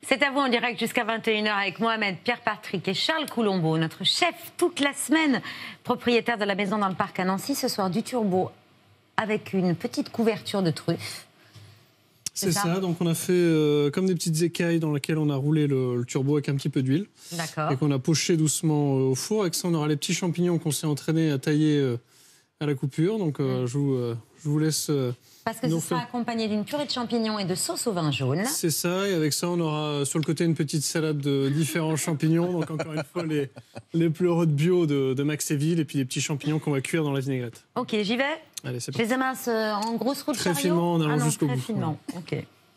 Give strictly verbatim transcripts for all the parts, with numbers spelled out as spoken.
C'est à vous en direct jusqu'à vingt et une heures avec Mohamed, Pierre-Patrick et Charles Coulombeau, notre chef toute la semaine, propriétaire de la maison dans le parc à Nancy. Ce soir, du turbo avec une petite couverture de truffes. C'est ça. ça, donc on a fait euh, comme des petites écailles dans lesquelles on a roulé le, le turbo avec un petit peu d'huile. D'accord. Et qu'on a poché doucement euh, au four. Avec ça, on aura les petits champignons qu'on s'est entraîné à tailler euh, à la coupure. Donc euh, mmh. je, vous, euh, je vous laisse... Euh, Parce que ce sera accompagné d'une purée de champignons et de sauce au vin jaune. C'est ça, et avec ça, on aura sur le côté une petite salade de différents champignons. Donc encore une fois, les, les pleureaux de bio de, de Max Eville et puis des petits champignons qu'on va cuire dans la vinaigrette. Ok, j'y vais. Allez, c'est parti. Je les émince en grosses routes. Très finement, on allant ah jusqu'au bout. Très finement, ok.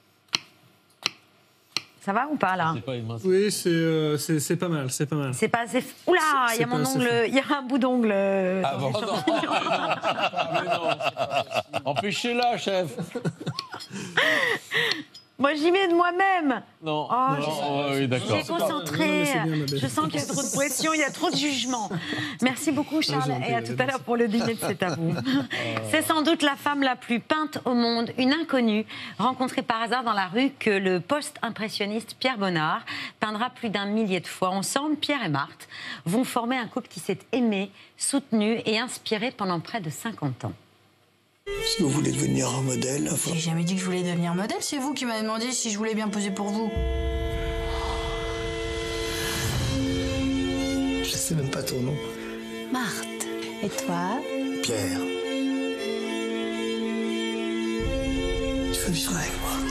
Ça va ou pas, là? Pas oui, c'est euh, pas mal, c'est pas mal. C'est pas assez... Oula, il y a mon ongle, il y a un bout d'ongle. Ah bon, non, mais non. Empêchez-la, chef. Moi, j'y mets de moi-même. Non, oh, non je, oh, oui, d'accord. J'ai concentré. Je sens qu'il y a trop de pression, il y a trop de jugement. Merci beaucoup, Charles, et à tout à l'heure pour le dîner de C'est à vous. C'est sans doute la femme la plus peinte au monde, une inconnue, rencontrée par hasard dans la rue, que le post-impressionniste Pierre Bonnard peindra plus d'un millier de fois. Ensemble, Pierre et Marthe vont former un couple qui s'est aimé, soutenu et inspiré pendant près de cinquante ans. Si vous voulez devenir un modèle... Enfin... J'ai jamais dit que je voulais devenir modèle, c'est vous qui m'avez demandé si je voulais bien poser pour vous. Je sais même pas ton nom. Marthe. Et toi? Pierre. Tu veux vivre avec moi?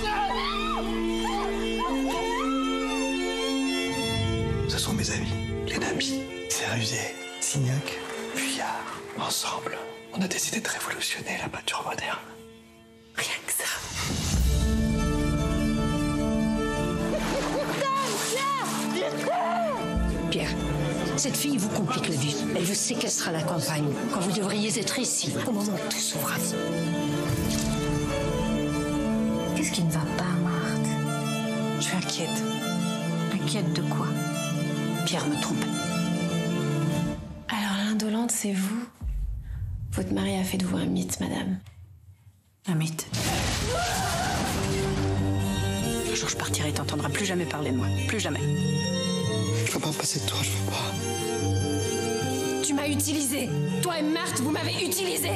Ce sont mes amis, les Nami, Sérusier, Signac, Vuillard. Ensemble, on a décidé de révolutionner la peinture moderne. Rien que ça. Pierre, cette fille vous complique la vie. Elle veut séquestrer la campagne, quand vous devriez être ici, au moment où tout s'ouvre à vous. Qu'est-ce qui ne va pas, Marthe? Je suis inquiète. Inquiète de quoi? Pierre me trompe. Alors l'indolente, c'est vous? Votre mari a fait de vous un mythe, madame. Un mythe. Un jour, je partirai et t'entendras plus jamais parler de moi. Plus jamais. Je veux pas passer de toi, je veux pas. Tu m'as utilisé. Toi et Marthe, vous m'avez utilisé.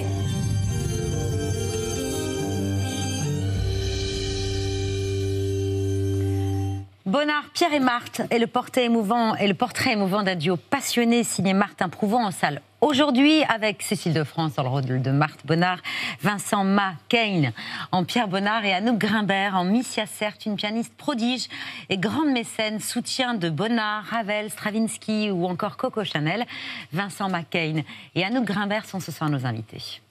Bonnard, Pierre et Marthe est le portrait émouvant et le portrait émouvant d'un duo passionné signé Martin Prouvant en salle aujourd'hui avec Cécile de France dans le rôle de Marthe Bonnard, Vincent McCain en Pierre Bonnard et Anouk Grimbert en Missia Certes, une pianiste prodige et grande mécène, soutien de Bonnard, Ravel, Stravinsky ou encore Coco Chanel. Vincent McCain et Anouk Grimbert sont ce soir nos invités.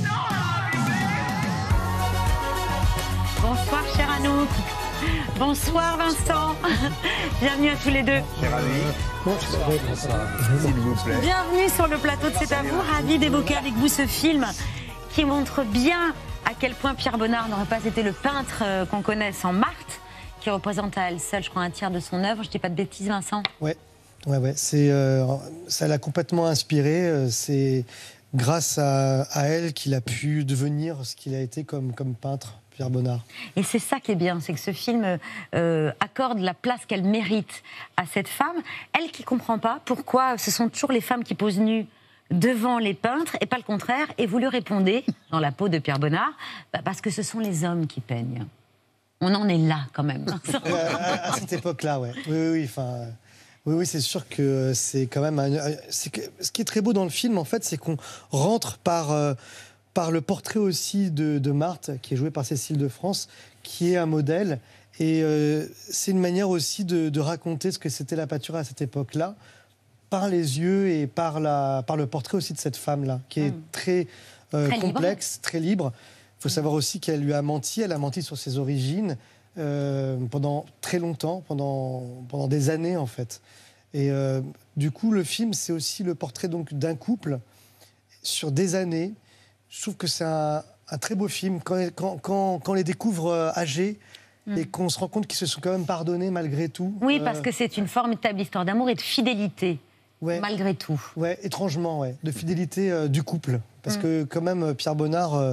Bonsoir chère Anouk. Bonsoir Vincent, bienvenue à tous les deux. Bonsoir, s'il vous plaît. Bienvenue sur le plateau de C'est à vous, ravi d'évoquer avec vous ce film qui montre bien à quel point Pierre Bonnard n'aurait pas été le peintre qu'on connaît sans Marthe, qui représente à elle seule, je crois, un tiers de son œuvre. Je dis pas de bêtises, Vincent? Ouais, ouais, ouais. C'est, euh, ça l'a complètement inspiré. C'est grâce à, à elle qu'il a pu devenir ce qu'il a été comme, comme peintre. Pierre Bonnard. Et c'est ça qui est bien, c'est que ce film euh, accorde la place qu'elle mérite à cette femme. Elle qui ne comprend pas pourquoi ce sont toujours les femmes qui posent nues devant les peintres et pas le contraire. Et vous lui répondez, dans la peau de Pierre Bonnard, bah parce que ce sont les hommes qui peignent. On en est là quand même. À cette époque-là, ouais. Oui, oui, oui. Enfin, oui, oui, c'est sûr que c'est quand même... Un, c'est que, ce qui est très beau dans le film, en fait, c'est qu'on rentre par... Euh, par le portrait aussi de, de Marthe, qui est jouée par Cécile de France, qui est un modèle. Et euh, c'est une manière aussi de, de raconter ce que c'était la peinture à cette époque-là, par les yeux et par, la, par le portrait aussi de cette femme-là, qui est mmh. très, euh, très complexe, libre. très libre. Il faut mmh. savoir aussi qu'elle lui a menti, elle a menti sur ses origines euh, pendant très longtemps, pendant, pendant des années en fait. Et euh, du coup, le film, c'est aussi le portrait donc, d'un couple sur des années. Je trouve que c'est un, un très beau film. Quand, quand, quand, quand on les découvre euh, âgés mmh. et qu'on se rend compte qu'ils se sont quand même pardonnés malgré tout. Oui, euh... parce que c'est une formidable histoire d'amour et de fidélité, ouais. malgré tout. Ouais, étrangement, ouais. De fidélité euh, du couple. Parce mmh. que quand même, Pierre Bonnard euh,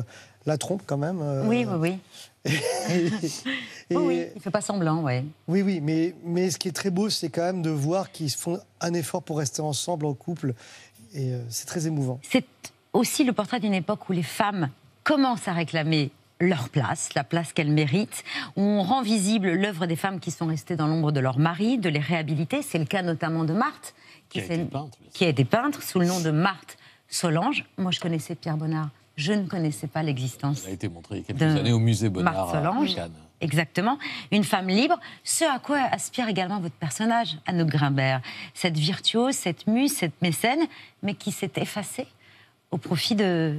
la trompe quand même. euh, Oui, oui, oui. et- et- Oui, oui, il ne fait pas semblant, ouais. Oui, oui, mais, mais ce qui est très beau, c'est quand même de voir qu'ils font un effort pour rester ensemble en couple. Et euh, c'est très émouvant. C'est aussi le portrait d'une époque où les femmes commencent à réclamer leur place, la place qu'elles méritent, où on rend visible l'œuvre des femmes qui sont restées dans l'ombre de leur mari, de les réhabiliter. C'est le cas notamment de Marthe, qui, Qui a fait- été peintre, bien sûr. qui a été peintre sous le nom de Marthe Solange. Moi, je connaissais Pierre Bonnard. Je ne connaissais pas l'existence. Ça a été montré il y a quelques de années au musée Bonnard Marthe à Solange. Cannes. Exactement. Une femme libre, ce à quoi aspire également votre personnage, Anouk Grimbert. Cette virtuose, cette muse, cette mécène, mais qui s'est effacée au profit de,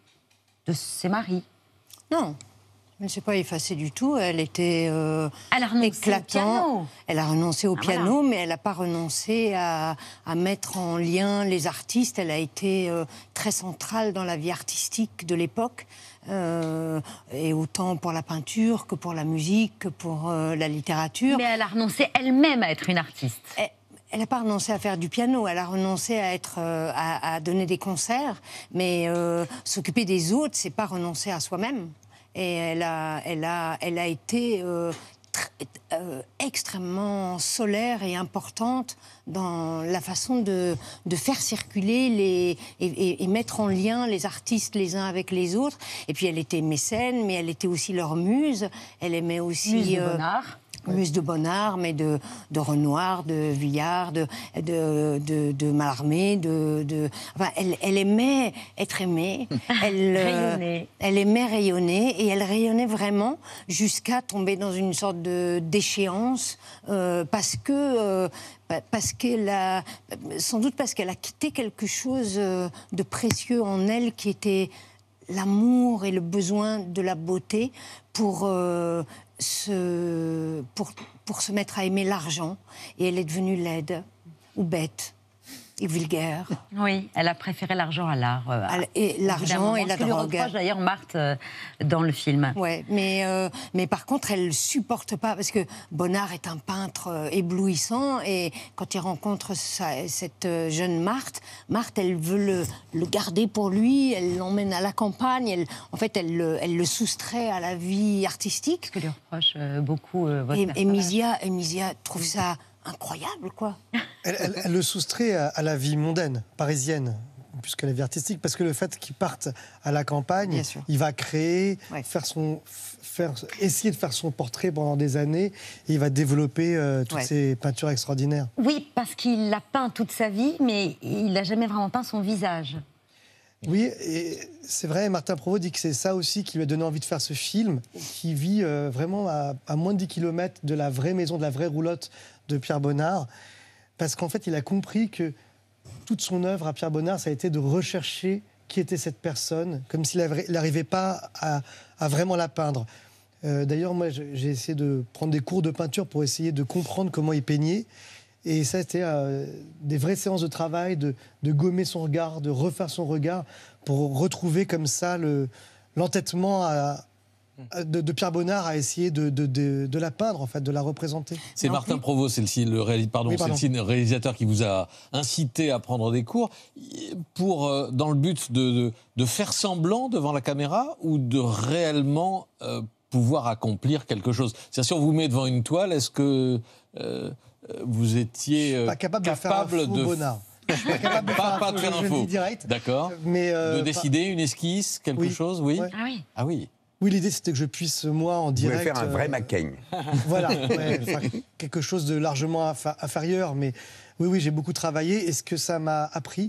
de ses maris. Non, elle ne s'est pas effacée du tout. Elle était euh, Elle a renoncé au éclatante. piano. Elle a renoncé au Ah, piano, voilà. mais elle n'a pas renoncé à, à mettre en lien les artistes. Elle a été euh, très centrale dans la vie artistique de l'époque, euh, et autant pour la peinture que pour la musique, que pour euh, la littérature. Mais elle a renoncé elle-même à être une artiste. Elle- Elle n'a pas renoncé à faire du piano, elle a renoncé à, être, euh, à, à donner des concerts, mais euh, s'occuper des autres, c'est pas renoncer à soi-même. Et elle a, elle a, elle a été euh, tr- euh, extrêmement solaire et importante dans la façon de, de faire circuler les, et, et- et mettre en lien les artistes les uns avec les autres. Et puis elle était mécène, mais elle était aussi leur muse. Elle aimait aussi... Muse de euh, Bonnard. Muse de Bonnard, mais de, de Renoir, de Vuillard, de, de, de, de Mallarmé, de, de... Enfin, elle, elle aimait être aimée. Elle, euh, Rayonner. elle aimait rayonner, et elle rayonnait vraiment jusqu'à tomber dans une sorte de déchéance, euh, parce que... euh, pa- parce qu'elle a... Sans doute parce qu'elle a quitté quelque chose euh, de précieux en elle, qui était l'amour et le besoin de la beauté pour, euh, se, pour, pour se mettre à aimer l'argent. Et elle est devenue laide, ou bête, et vulgaire. Oui, elle a préféré l'argent à l'art. euh, Elle- et l'argent et la Ce que lui drogue. reproche d'ailleurs Marthe euh, dans le film. Ouais, mais, euh, mais par contre, elle ne supporte pas, parce que Bonnard est un peintre euh, éblouissant, et quand il rencontre sa- cette euh, jeune Marthe, Marthe, elle veut le, le garder pour lui, elle l'emmène à la campagne, elle, en fait, elle, le- elle le soustrait à la vie artistique. Ce que lui reproche euh, beaucoup euh, votre Et, et personnage. Misia, et Misia trouve ça incroyable, quoi. Elle, elle- elle le soustrait à, à la vie mondaine, parisienne, plus que la vie artistique, parce que le fait qu'il parte à la campagne, Bien sûr. il va créer, Ouais. faire son, faire, essayer de faire son portrait pendant des années, et il va développer euh, toutes Ouais. ces peintures extraordinaires. Oui, parce qu'il l'a peint toute sa vie, mais il n'a jamais vraiment peint son visage. Oui, et c'est vrai, Martin Provost dit que c'est ça aussi qui lui a donné envie de faire ce film, qui vit euh, vraiment à, à moins de dix kilomètres de la vraie maison, de la vraie roulotte de Pierre Bonnard, parce qu'en fait, il a compris que toute son œuvre à Pierre Bonnard, ça a été de rechercher qui était cette personne, comme s'il n'arrivait pas à, à vraiment la peindre. Euh, D'ailleurs, moi, je- j'ai essayé de prendre des cours de peinture pour essayer de comprendre comment il peignait. Et ça, c'était euh, des vraies séances de travail, de, de gommer son regard, de refaire son regard, pour retrouver comme ça le- l'entêtement à- à- de, de Pierre Bonnard à essayer de, de- de- de la peindre, en fait, de la représenter. C'est Martin Provost, c'est le, ci- le réalis- pardon, Oui, c'est pardon. le ci- réalisateur qui vous a incité à prendre des cours pour, euh, dans le but de, de- de faire semblant devant la caméra ou de réellement euh, pouvoir accomplir quelque chose. C'est-à-dire, si on vous met devant une toile, est-ce que euh, vous étiez euh, Pas capable, de faire un faux de Bonnard. Je suis pas capable de Pas- faire un pas faux, de faire je- un je le faux. dis direct. D'accord. Mais, euh, de pas- décider une esquisse, quelque Oui. chose, oui. Ouais. Ah oui. Ah oui. Oui, l'idée, c'était que je puisse, moi, en Vous direct... pouvez faire un vrai euh, McCain. Voilà, ouais, enfin, quelque chose de largement infa- inférieur. Mais oui, oui, j'ai beaucoup travaillé. Et ce que ça m'a appris,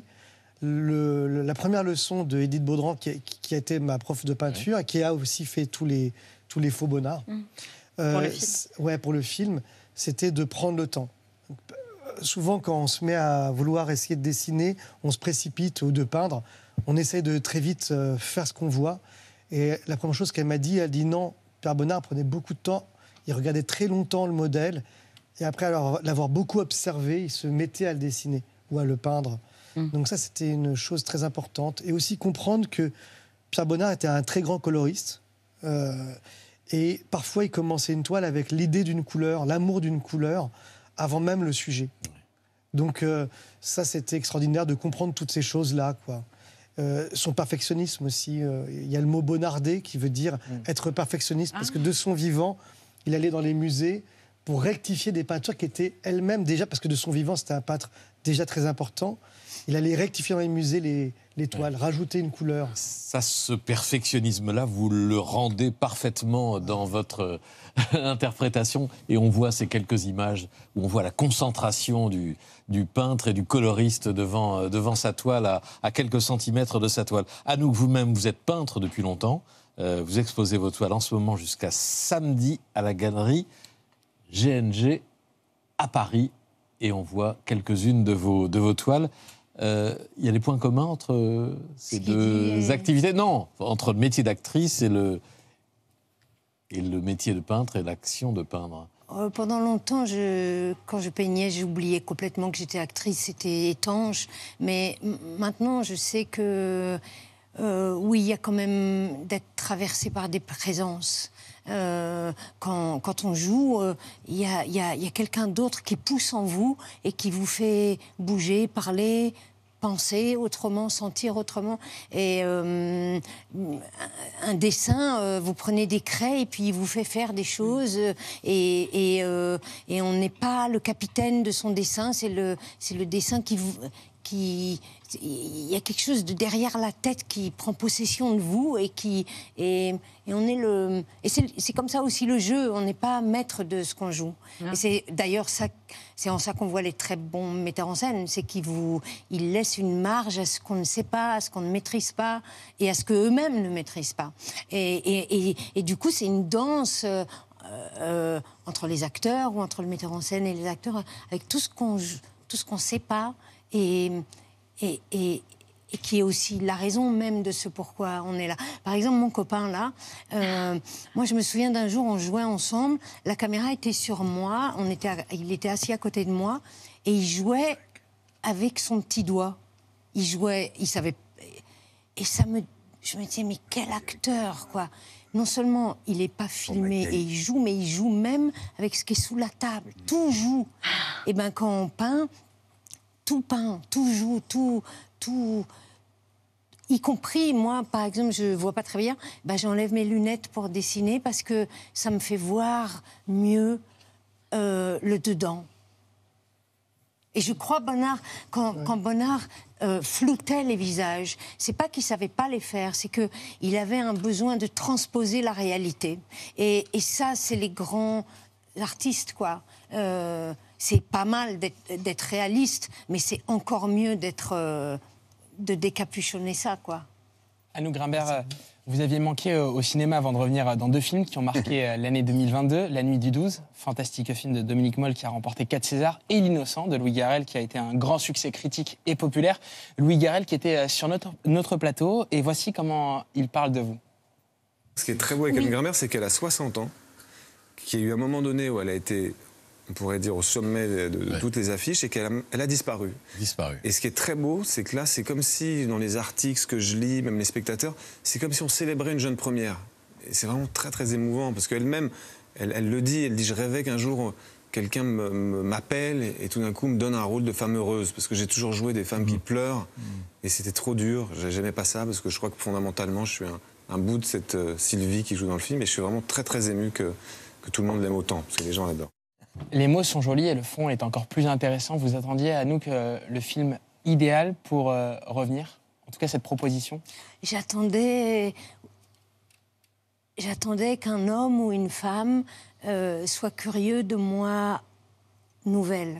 le- le- la première leçon de Edith Baudran, qui a, qui a été ma prof de peinture, et qui a aussi fait tous les, tous les faux Bonnards, Pour le film. c- ouais, pour le film, c'était de prendre le temps. Donc, euh, souvent, quand on se met à vouloir essayer de dessiner, on se précipite, ou de peindre, on essaie de très vite euh, faire ce qu'on voit. Et la première chose qu'elle m'a dit, elle dit non, Pierre Bonnard prenait beaucoup de temps, il regardait très longtemps le modèle, et après alors, l'avoir beaucoup observé, il se mettait à le dessiner ou à le peindre. Mm. Donc ça, c'était une chose très importante. Et aussi comprendre que Pierre Bonnard était un très grand coloriste, euh, et parfois il commençait une toile avec l'idée d'une couleur, l'amour d'une couleur, avant même le sujet. Donc euh, ça, c'était extraordinaire de comprendre toutes ces choses-là, quoi. euh, son perfectionnisme aussi. Euh, il y a le mot bonarder qui veut dire mmh. être perfectionniste, ah. parce que de son vivant, il allait dans les musées pour rectifier des peintures qui étaient elles-mêmes déjà, parce que de son vivant, c'était un peintre déjà très important. Il allait rectifier dans les musées les, les toiles, ouais. rajouter une couleur. Ça, ce perfectionnisme-là, vous le rendez parfaitement dans votre interprétation. Et on voit ces quelques images où on voit la concentration du, du peintre et du coloriste devant, devant sa toile, à, à quelques centimètres de sa toile. Anouk, vous-même, vous êtes peintre depuis longtemps. Euh, vous exposez vos toiles en ce moment jusqu'à samedi à la galerie G N G à Paris. Et on voit quelques-unes de vos, de vos toiles. Il euh, y a des points communs entre ces deux dit... activités? Non, entre le métier d'actrice et le, et le métier de peintre et l'action de peindre. Euh, pendant longtemps, je, quand je peignais, j'oubliais complètement que j'étais actrice, c'était étanche. Mais m- maintenant, je sais que, euh, oui, il y a quand même d'être traversé par des présences. Euh, quand, quand on joue, il euh, y a, y a, y a quelqu'un d'autre qui pousse en vous et qui vous fait bouger, parler, penser autrement, sentir autrement. Et euh, un dessin, euh, vous prenez des craies et puis il vous fait faire des choses euh, et, et, euh, et on n'est pas le capitaine de son dessin, c'est le, c'est le dessin qui vous... Qui, il y a quelque chose de derrière la tête qui prend possession de vous et qui et, et on est le et c'est, c'est comme ça aussi le jeu, on n'est pas maître de ce qu'on joue. Ah. Et c'est d'ailleurs ça, c'est en ça qu'on voit les très bons metteurs en scène, c'est qu'ils vous ils laissent une marge à ce qu'on ne sait pas, à ce qu'on ne maîtrise pas et à ce que eux-mêmes ne maîtrisent pas. Et, et, et, et du coup c'est une danse euh, euh, entre les acteurs ou entre le metteur en scène et les acteurs avec tout ce qu'on tout ce qu'on sait pas. Et, et, et, et qui est aussi la raison même de ce pourquoi on est là. Par exemple, mon copain, là, euh, moi, je me souviens d'un jour, on jouait ensemble, la caméra était sur moi, on était, il était assis à côté de moi, et il jouait avec son petit doigt. Il jouait, il savait... Et ça me... Je me disais, mais quel acteur, quoi. Non seulement il n'est pas filmé et il joue, mais il joue même avec ce qui est sous la table. Tout joue. Et bien, quand on peint... Tout peint, tout joue, tout, tout, y compris moi, par exemple, je vois pas très bien, ben j'enlève mes lunettes pour dessiner parce que ça me fait voir mieux euh, le dedans. Et je crois Bonnard, quand, ouais. quand Bonnard euh, floutait les visages, c'est pas qu'il savait pas les faire, c'est que il avait un besoin de transposer la réalité. Et, et ça, c'est les grands artistes, quoi. Euh, C'est pas mal d'être, d'être réaliste, mais c'est encore mieux d'être, euh, de décapuchonner ça, quoi. Anouk Grimbert, vous aviez manqué au cinéma avant de revenir dans deux films qui ont marqué l'année deux mille vingt-deux, La Nuit du douze, fantastique film de Dominique Moll qui a remporté quatre Césars, et L'Innocent de Louis Garrel qui a été un grand succès critique et populaire. Louis Garrel qui était sur notre, notre plateau, et voici comment il parle de vous. Ce qui est très beau avec oui. Anouk Grimbert, c'est qu'elle a soixante ans, qu'il y a eu un moment donné où elle a été... on pourrait dire au sommet de, de ouais. toutes les affiches, et qu'elle a, elle a disparu. Disparu. Et ce qui est très beau, c'est que là, c'est comme si, dans les articles que je lis, même les spectateurs, c'est comme si on célébrait une jeune première. Et c'est vraiment très, très émouvant, parce qu'elle-même, elle, elle le dit, elle dit, je rêvais qu'un jour, quelqu'un me, me, m'appelle et, et tout d'un coup me donne un rôle de femme heureuse, parce que j'ai toujours joué des femmes mmh. qui pleurent, mmh. et c'était trop dur. J'aimais pas ça, parce que je crois que fondamentalement, je suis un, un bout de cette euh, Sylvie qui joue dans le film, et je suis vraiment très, très ému que, que tout le monde l'aime autant, parce que les gens l'adorent. Les mots sont jolis et le fond est encore plus intéressant. Vous attendiez, Anouk, euh, le film idéal pour euh, revenir? En tout cas, cette proposition? J'attendais... J'attendais qu'un homme ou une femme euh, soit curieux de moi nouvelle.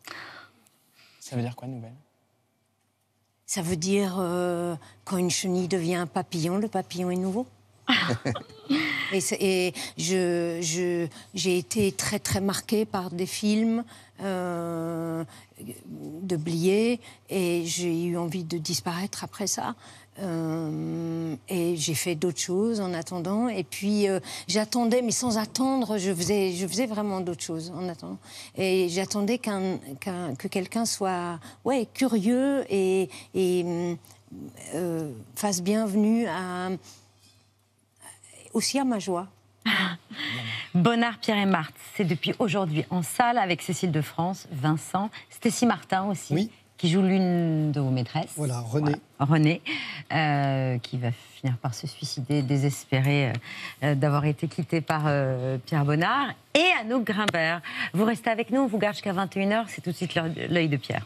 Ça veut dire quoi, nouvelle? Ça veut dire euh, quand une chenille devient un papillon, le papillon est nouveau. et, et je, je, j'ai été très très marquée par des films euh, de Blier, et j'ai eu envie de disparaître après ça. Euh, et j'ai fait d'autres choses en attendant, et puis euh, j'attendais, mais sans attendre, je faisais, je faisais vraiment d'autres choses en attendant. Et j'attendais qu'un, qu'un, que quelqu'un soit ouais, curieux et, et euh, fasse bienvenue à... aussi à ma joie. Bonnard, Pierre et Marthe, c'est depuis aujourd'hui en salle avec Cécile de France, Vincent, Stécie Martin aussi, oui. qui joue l'une de vos maîtresses. Voilà, Renée. Voilà, Renée, euh, qui va finir par se suicider, désespérée euh, d'avoir été quittée par euh, Pierre Bonnard. Et Anouk Grimbert. Vous restez avec nous, on vous garde jusqu'à vingt et une heures, c'est tout de suite l'œil de Pierre.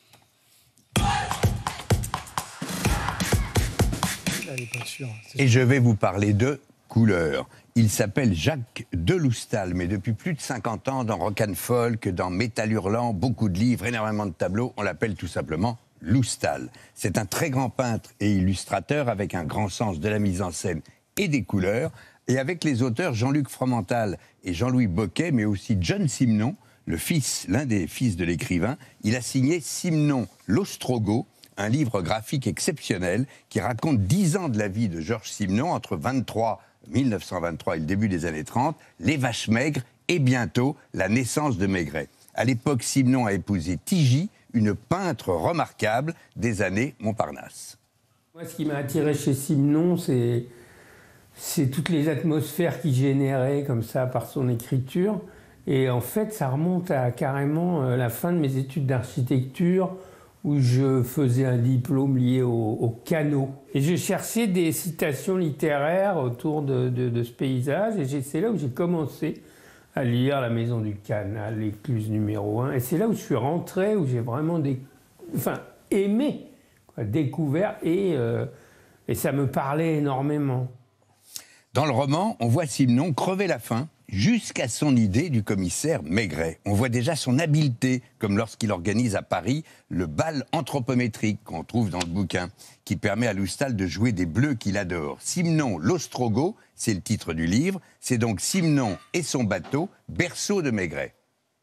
Et je vais vous parler de couleur. Il s'appelle Jacques Deloustal, mais depuis plus de cinquante ans, dans Rock and Folk, dans Métal Hurlant, beaucoup de livres, énormément de tableaux, on l'appelle tout simplement Loustal. C'est un très grand peintre et illustrateur avec un grand sens de la mise en scène et des couleurs, et avec les auteurs Jean-Luc Fromental et Jean-Louis Bocquet, mais aussi John Simenon, le fils, l'un des fils de l'écrivain. Il a signé Simenon l'Ostrogoth, un livre graphique exceptionnel qui raconte dix ans de la vie de Georges Simenon entre vingt-trois, mille neuf cent vingt-trois et le début des années trente, Les Vaches Maigres et bientôt la naissance de Maigret. À l'époque, Simenon a épousé Tigy, une peintre remarquable des années Montparnasse. Moi, ce qui m'a attiré chez Simenon, c'est, c'est toutes les atmosphères qu'il générait comme ça par son écriture. Et en fait, ça remonte à carrément la fin de mes études d'architecture, où je faisais un diplôme lié au, au canot. Et je cherchais des citations littéraires autour de, de, de ce paysage, et c'est là où j'ai commencé à lire La Maison du Canal, L'Écluse numéro un, et c'est là où je suis rentré, où j'ai vraiment des, enfin, aimé, quoi, découvert, et, euh, et ça me parlait énormément. Dans le roman, on voit Simenon crever la faim, jusqu'à son idée du commissaire Maigret. On voit déjà son habileté, comme lorsqu'il organise à Paris le bal anthropométrique qu'on trouve dans le bouquin, qui permet à Loustal de jouer des bleus qu'il adore. Simenon l'Ostrogoth, c'est le titre du livre, c'est donc Simenon et son bateau, berceau de Maigret.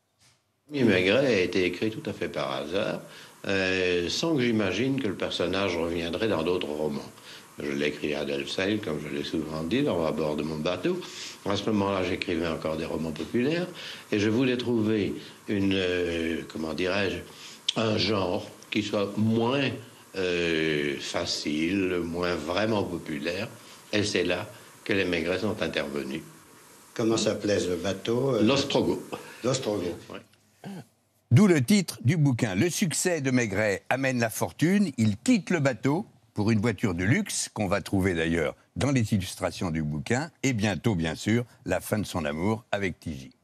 Maigret a été écrit tout à fait par hasard, euh, sans que j'imagine que le personnage reviendrait dans d'autres romans. Je l'ai écrit à Delfzijl, comme je l'ai souvent dit, à bord de mon bateau. À ce moment-là, j'écrivais encore des romans populaires, et je voulais trouver une, euh, comment dirais-je, un genre qui soit moins euh, facile, moins vraiment populaire, et c'est là que les Maigrets sont intervenus. Comment s'appelait ce bateau? L'Ostrogoth. L'Ostrogoth. Oui. D'où le titre du bouquin. Le succès de Maigret amène la fortune, il quitte le bateau pour une voiture de luxe, qu'on va trouver d'ailleurs dans les illustrations du bouquin, et bientôt, bien sûr, la fin de son amour avec Tigy.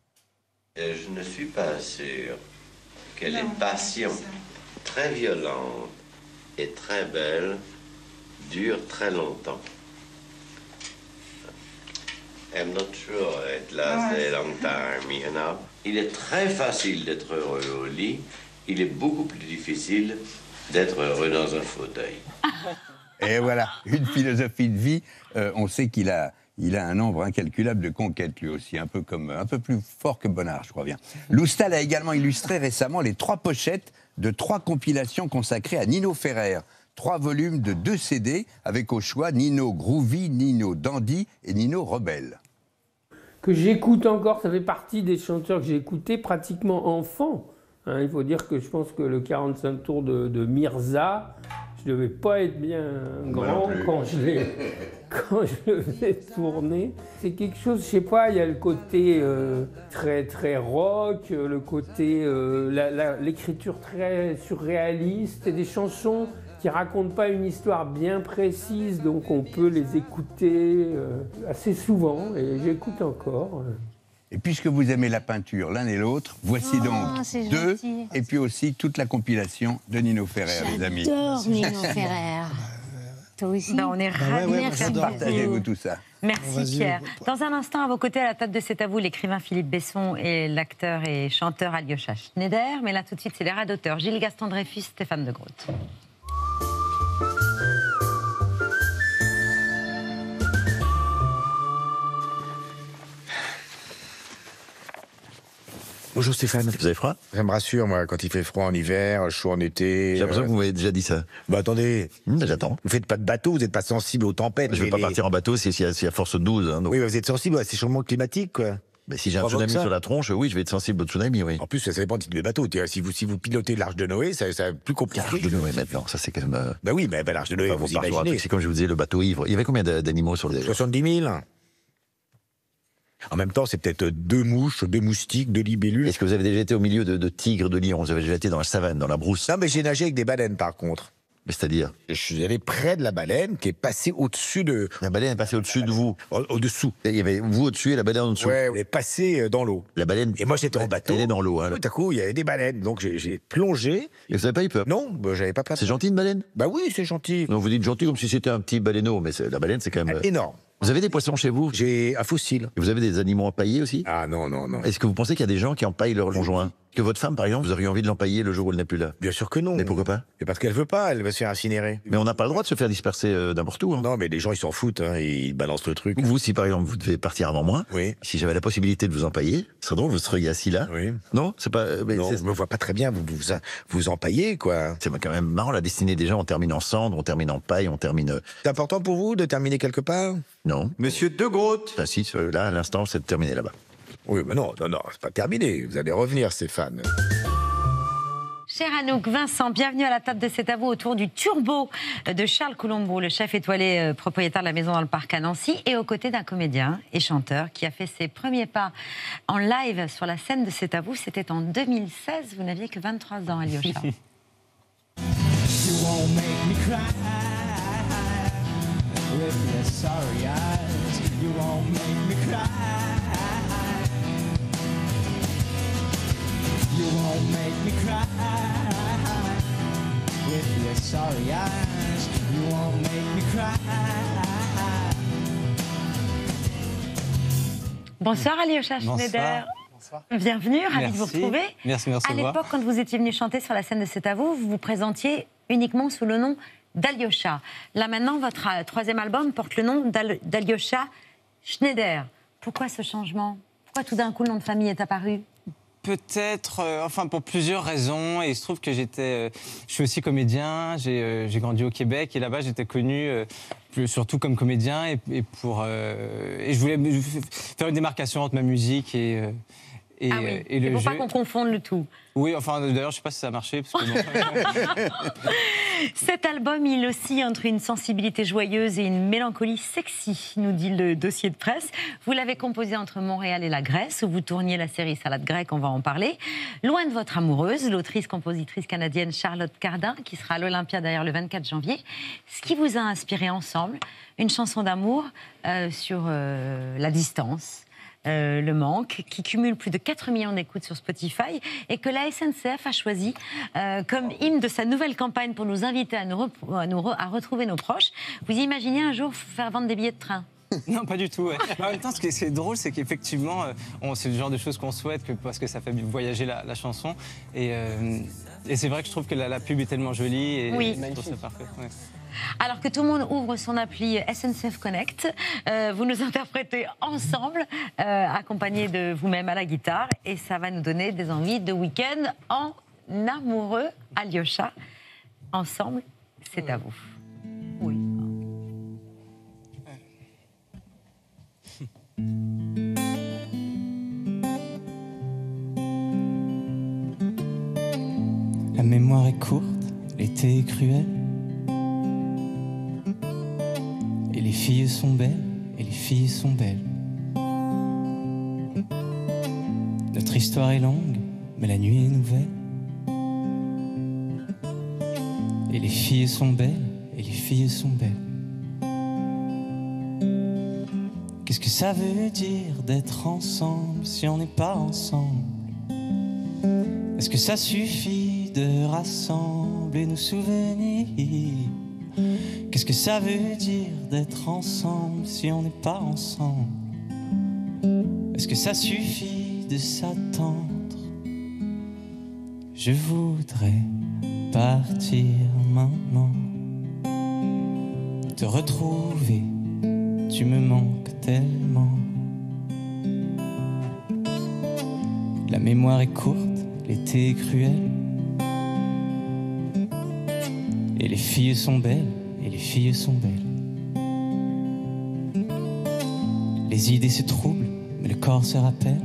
Je ne suis pas sûr que les passions très violentes et très belles durent très longtemps. I'm not sure it lasts a long time, you know. Il est très facile d'être heureux au lit, il est beaucoup plus difficile d'être heureux dans un fauteuil. Et voilà, une philosophie de vie. Euh, on sait qu'il a, il a un nombre incalculable de conquêtes, lui aussi, un peu, comme, un peu plus fort que Bonnard, je crois bien. Loustal a également illustré récemment les trois pochettes de trois compilations consacrées à Nino Ferrer. Trois volumes de deux C D, avec au choix Nino Groovy, Nino Dandy et Nino Rebelle. Que j'écoute encore, ça fait partie des chanteurs que j'ai écoutés pratiquement enfant. Hein, il faut dire que je pense que le quarante-cinq tours de, de Mirza, je ne devais pas être bien grand quand je l'ai quand je le faisais tourner. C'est quelque chose, je sais pas, il y a le côté euh, très très rock, le côté euh, la, la, l'écriture très surréaliste, et des chansons qui racontent pas une histoire bien précise, donc on peut les écouter euh, assez souvent, et j'écoute encore. Et puisque vous aimez la peinture l'un et l'autre, voici Oh, donc c'est deux, gentil. et puis aussi toute la compilation de Nino Ferrer, les amis. J'adore Nino Ferrer. Toi aussi. Ben, on est ravis. Merci beaucoup. Partagez-vous tout ça. Merci Vas-y. Pierre. Dans un instant, à vos côtés, à la table de C'est à vous, l'écrivain Philippe Besson et l'acteur et chanteur Alyosha Schneider. Mais là, tout de suite, c'est les radoteurs Gilles Gaston Dreyfus, Stéphane de Groot. Bonjour Stéphane. Vous avez froid? Ça me rassure, moi, quand il fait froid en hiver, chaud en été. J'ai l'impression euh... que vous m'avez déjà dit ça. Bah attendez. Mmh, j'attends. Vous faites pas de bateau, vous n'êtes pas sensible aux tempêtes. Je vais les- pas les- partir en bateau si si à force de douze. Hein, donc. Oui, mais vous êtes sensible à ces changements climatiques, quoi. Mais si j'ai un Provoque tsunami ça. sur la tronche, oui, je vais être sensible au tsunami, oui. En plus, ça dépend du type de bateau. Si vous, si vous pilotez l'Arche de Noé, ça, ça plus compliqué. L'Arche de Noé, maintenant, ça c'est quand même... Euh... Bah oui, mais bah, l'Arche de Noé, Enfin, vous bon, par rapport à imaginez. tout, c'est comme je vous disais, le bateau ivre. Il y avait combien d'a- d'animaux sur les... soixante-dix mille. En même temps, c'est peut-être deux mouches, deux moustiques, deux libellules. Est-ce que vous avez déjà été au milieu de, de tigres, de lions? Vous avez déjà été dans la savane, dans la brousse? Non, mais j'ai nagé avec des baleines, par contre. Mais c'est-à-dire? Je suis allé près de la baleine qui est passée au-dessus de... La baleine est passée au-dessus de vous? Au-dessous. Il y avait vous au-dessus et la baleine en dessous? Ouais, elle est passée dans l'eau. La baleine... Et moi, j'étais en bateau. Elle est dans l'eau, hein. Tout à coup, il y avait des baleines. Donc, j'ai, j'ai plongé. Et vous n'avez pas eu peur? Non, bah, j'avais pas peur. C'est gentil, une baleine? Bah oui, c'est gentil. Non, vous dites gentil comme si c'était un petit baleineau, mais c'est- la baleine, c'est quand même... Énorme. Vous avez des poissons chez vous? J'ai un fossile. Et vous avez des animaux empaillés aussi? Ah non, non, non. Est-ce que vous pensez qu'il y a des gens qui empaillent leur conjoint? Que votre femme, par exemple, vous auriez envie de l'empailler le jour où elle n'est plus là? Bien sûr que non. Mais pourquoi pas? Mais parce qu'elle veut pas, elle va se faire incinérer. Mais on n'a pas le droit de se faire disperser euh, n'importe où. Hein. Non, mais les gens, ils s'en foutent, hein, ils balancent le truc. Vous, si par exemple, vous devez partir avant moi, oui. Si j'avais la possibilité de vous empailler, ce serait drôle, vous seriez assis là. Oui. Non, c'est pas... Mais non, je me vois pas très bien, vous vous, vous empaillez, quoi. C'est quand même marrant, la destinée des gens, on termine en cendre, on termine en paille, on termine... C'est important pour vous de terminer quelque part? Non. Monsieur De Groot. Ah si, là, à l'instant, c'est terminé là-bas. Oui, mais non, non, non, c'est pas terminé. Vous allez revenir, Stéphane. Cher Anouk, Vincent, bienvenue à la table de cet avou autour du Turbo de Charles Colombo, le chef étoilé euh, propriétaire de la maison dans le parc à Nancy, et aux côtés d'un comédien et chanteur qui a fait ses premiers pas en live sur la scène de cet avou. C'était en deux mille seize, vous n'aviez que vingt-trois ans, Alyosha. You won't make me cry with your sorry eyes. You won't make me cry. Bonsoir Alyosha Schneider. Bonsoir. Bienvenue, ravi Merci. de vous retrouver. Merci, merci À de me voir. l'époque, quand vous étiez venu chanter sur la scène de cet avou, vous vous présentiez uniquement sous le nom d'Alyosha. Là maintenant, votre euh, troisième album porte le nom d'Al- d'Alyosha Schneider. Pourquoi ce changement? Pourquoi tout d'un coup le nom de famille est apparu? Peut-être, euh, enfin pour plusieurs raisons. Et il se trouve que j'étais, euh, je suis aussi comédien. J'ai, euh, j'ai grandi au Québec et là-bas j'étais connu euh, plus- surtout comme comédien et, et pour euh, et je voulais me- faire une démarcation entre ma musique et euh, et, Ah oui, euh, et le il ne faut jeu. pas qu'on confonde le tout. Oui, enfin d'ailleurs je sais pas si ça a marché parce que bon. Cet album, il oscille entre une sensibilité joyeuse et une mélancolie sexy, nous dit le dossier de presse. Vous l'avez composé entre Montréal et la Grèce, où vous tourniez la série Salade grecque, on va en parler. Loin de votre amoureuse, l'autrice-compositrice canadienne Charlotte Cardin, qui sera à l'Olympia d'ailleurs le vingt-quatre janvier. Ce qui vous a inspiré ensemble, une chanson d'amour euh, sur euh, la distance, Euh, le manque, qui cumule plus de quatre millions d'écoutes sur Spotify et que la S N C F a choisi euh, comme hymne de sa nouvelle campagne pour nous inviter à, nous re- à, nous re- à retrouver nos proches. Vous imaginez un jour faire vendre des billets de train? Non, pas du tout. Ouais. Mais en même temps, ce qui est, ce qui est drôle, c'est qu'effectivement, euh, on- c'est le genre de choses qu'on souhaite que, parce que ça fait voyager la, la chanson. Et, euh, et c'est vrai que je trouve que la, la pub est tellement jolie et Oui. je trouve ça parfait. Ouais. Alors que tout le monde ouvre son appli S N C F Connect, euh, vous nous interprétez ensemble, euh, accompagnés de vous-même à la guitare, et ça va nous donner des envies de week-end en amoureux. Alyosha, ensemble, c'est à vous. Oui. La mémoire est courte, l'été est cruel. Et les filles sont belles, et les filles sont belles. Notre histoire est longue, mais la nuit est nouvelle. Et les filles sont belles, et les filles sont belles. Qu'est-ce que ça veut dire d'être ensemble si on n'est pas ensemble? Est-ce que ça suffit de rassembler nos souvenirs? Qu'est-ce que ça veut dire d'être ensemble si on n'est pas ensemble? Est-ce que ça suffit de s'attendre? Je voudrais partir maintenant, te retrouver, tu me manques tellement. La mémoire est courte, l'été est cruel. Et les filles sont belles, et les filles sont belles. Les idées se troublent, mais le corps se rappelle.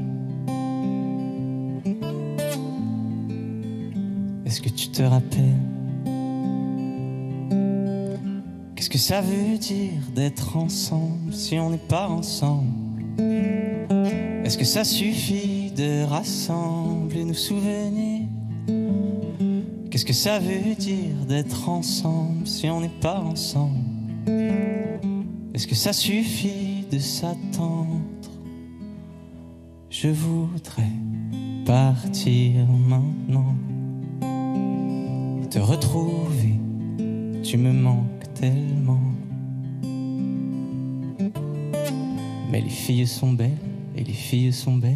Est-ce que tu te rappelles? Qu'est-ce que ça veut dire d'être ensemble si on n'est pas ensemble? Est-ce que ça suffit de rassembler nos souvenirs? Qu'est-ce que ça veut dire d'être ensemble si on n'est pas ensemble? Est-ce que ça suffit de s'attendre? Je voudrais partir maintenant, te retrouver, tu me manques tellement. Mais les filles sont belles, et les filles sont belles.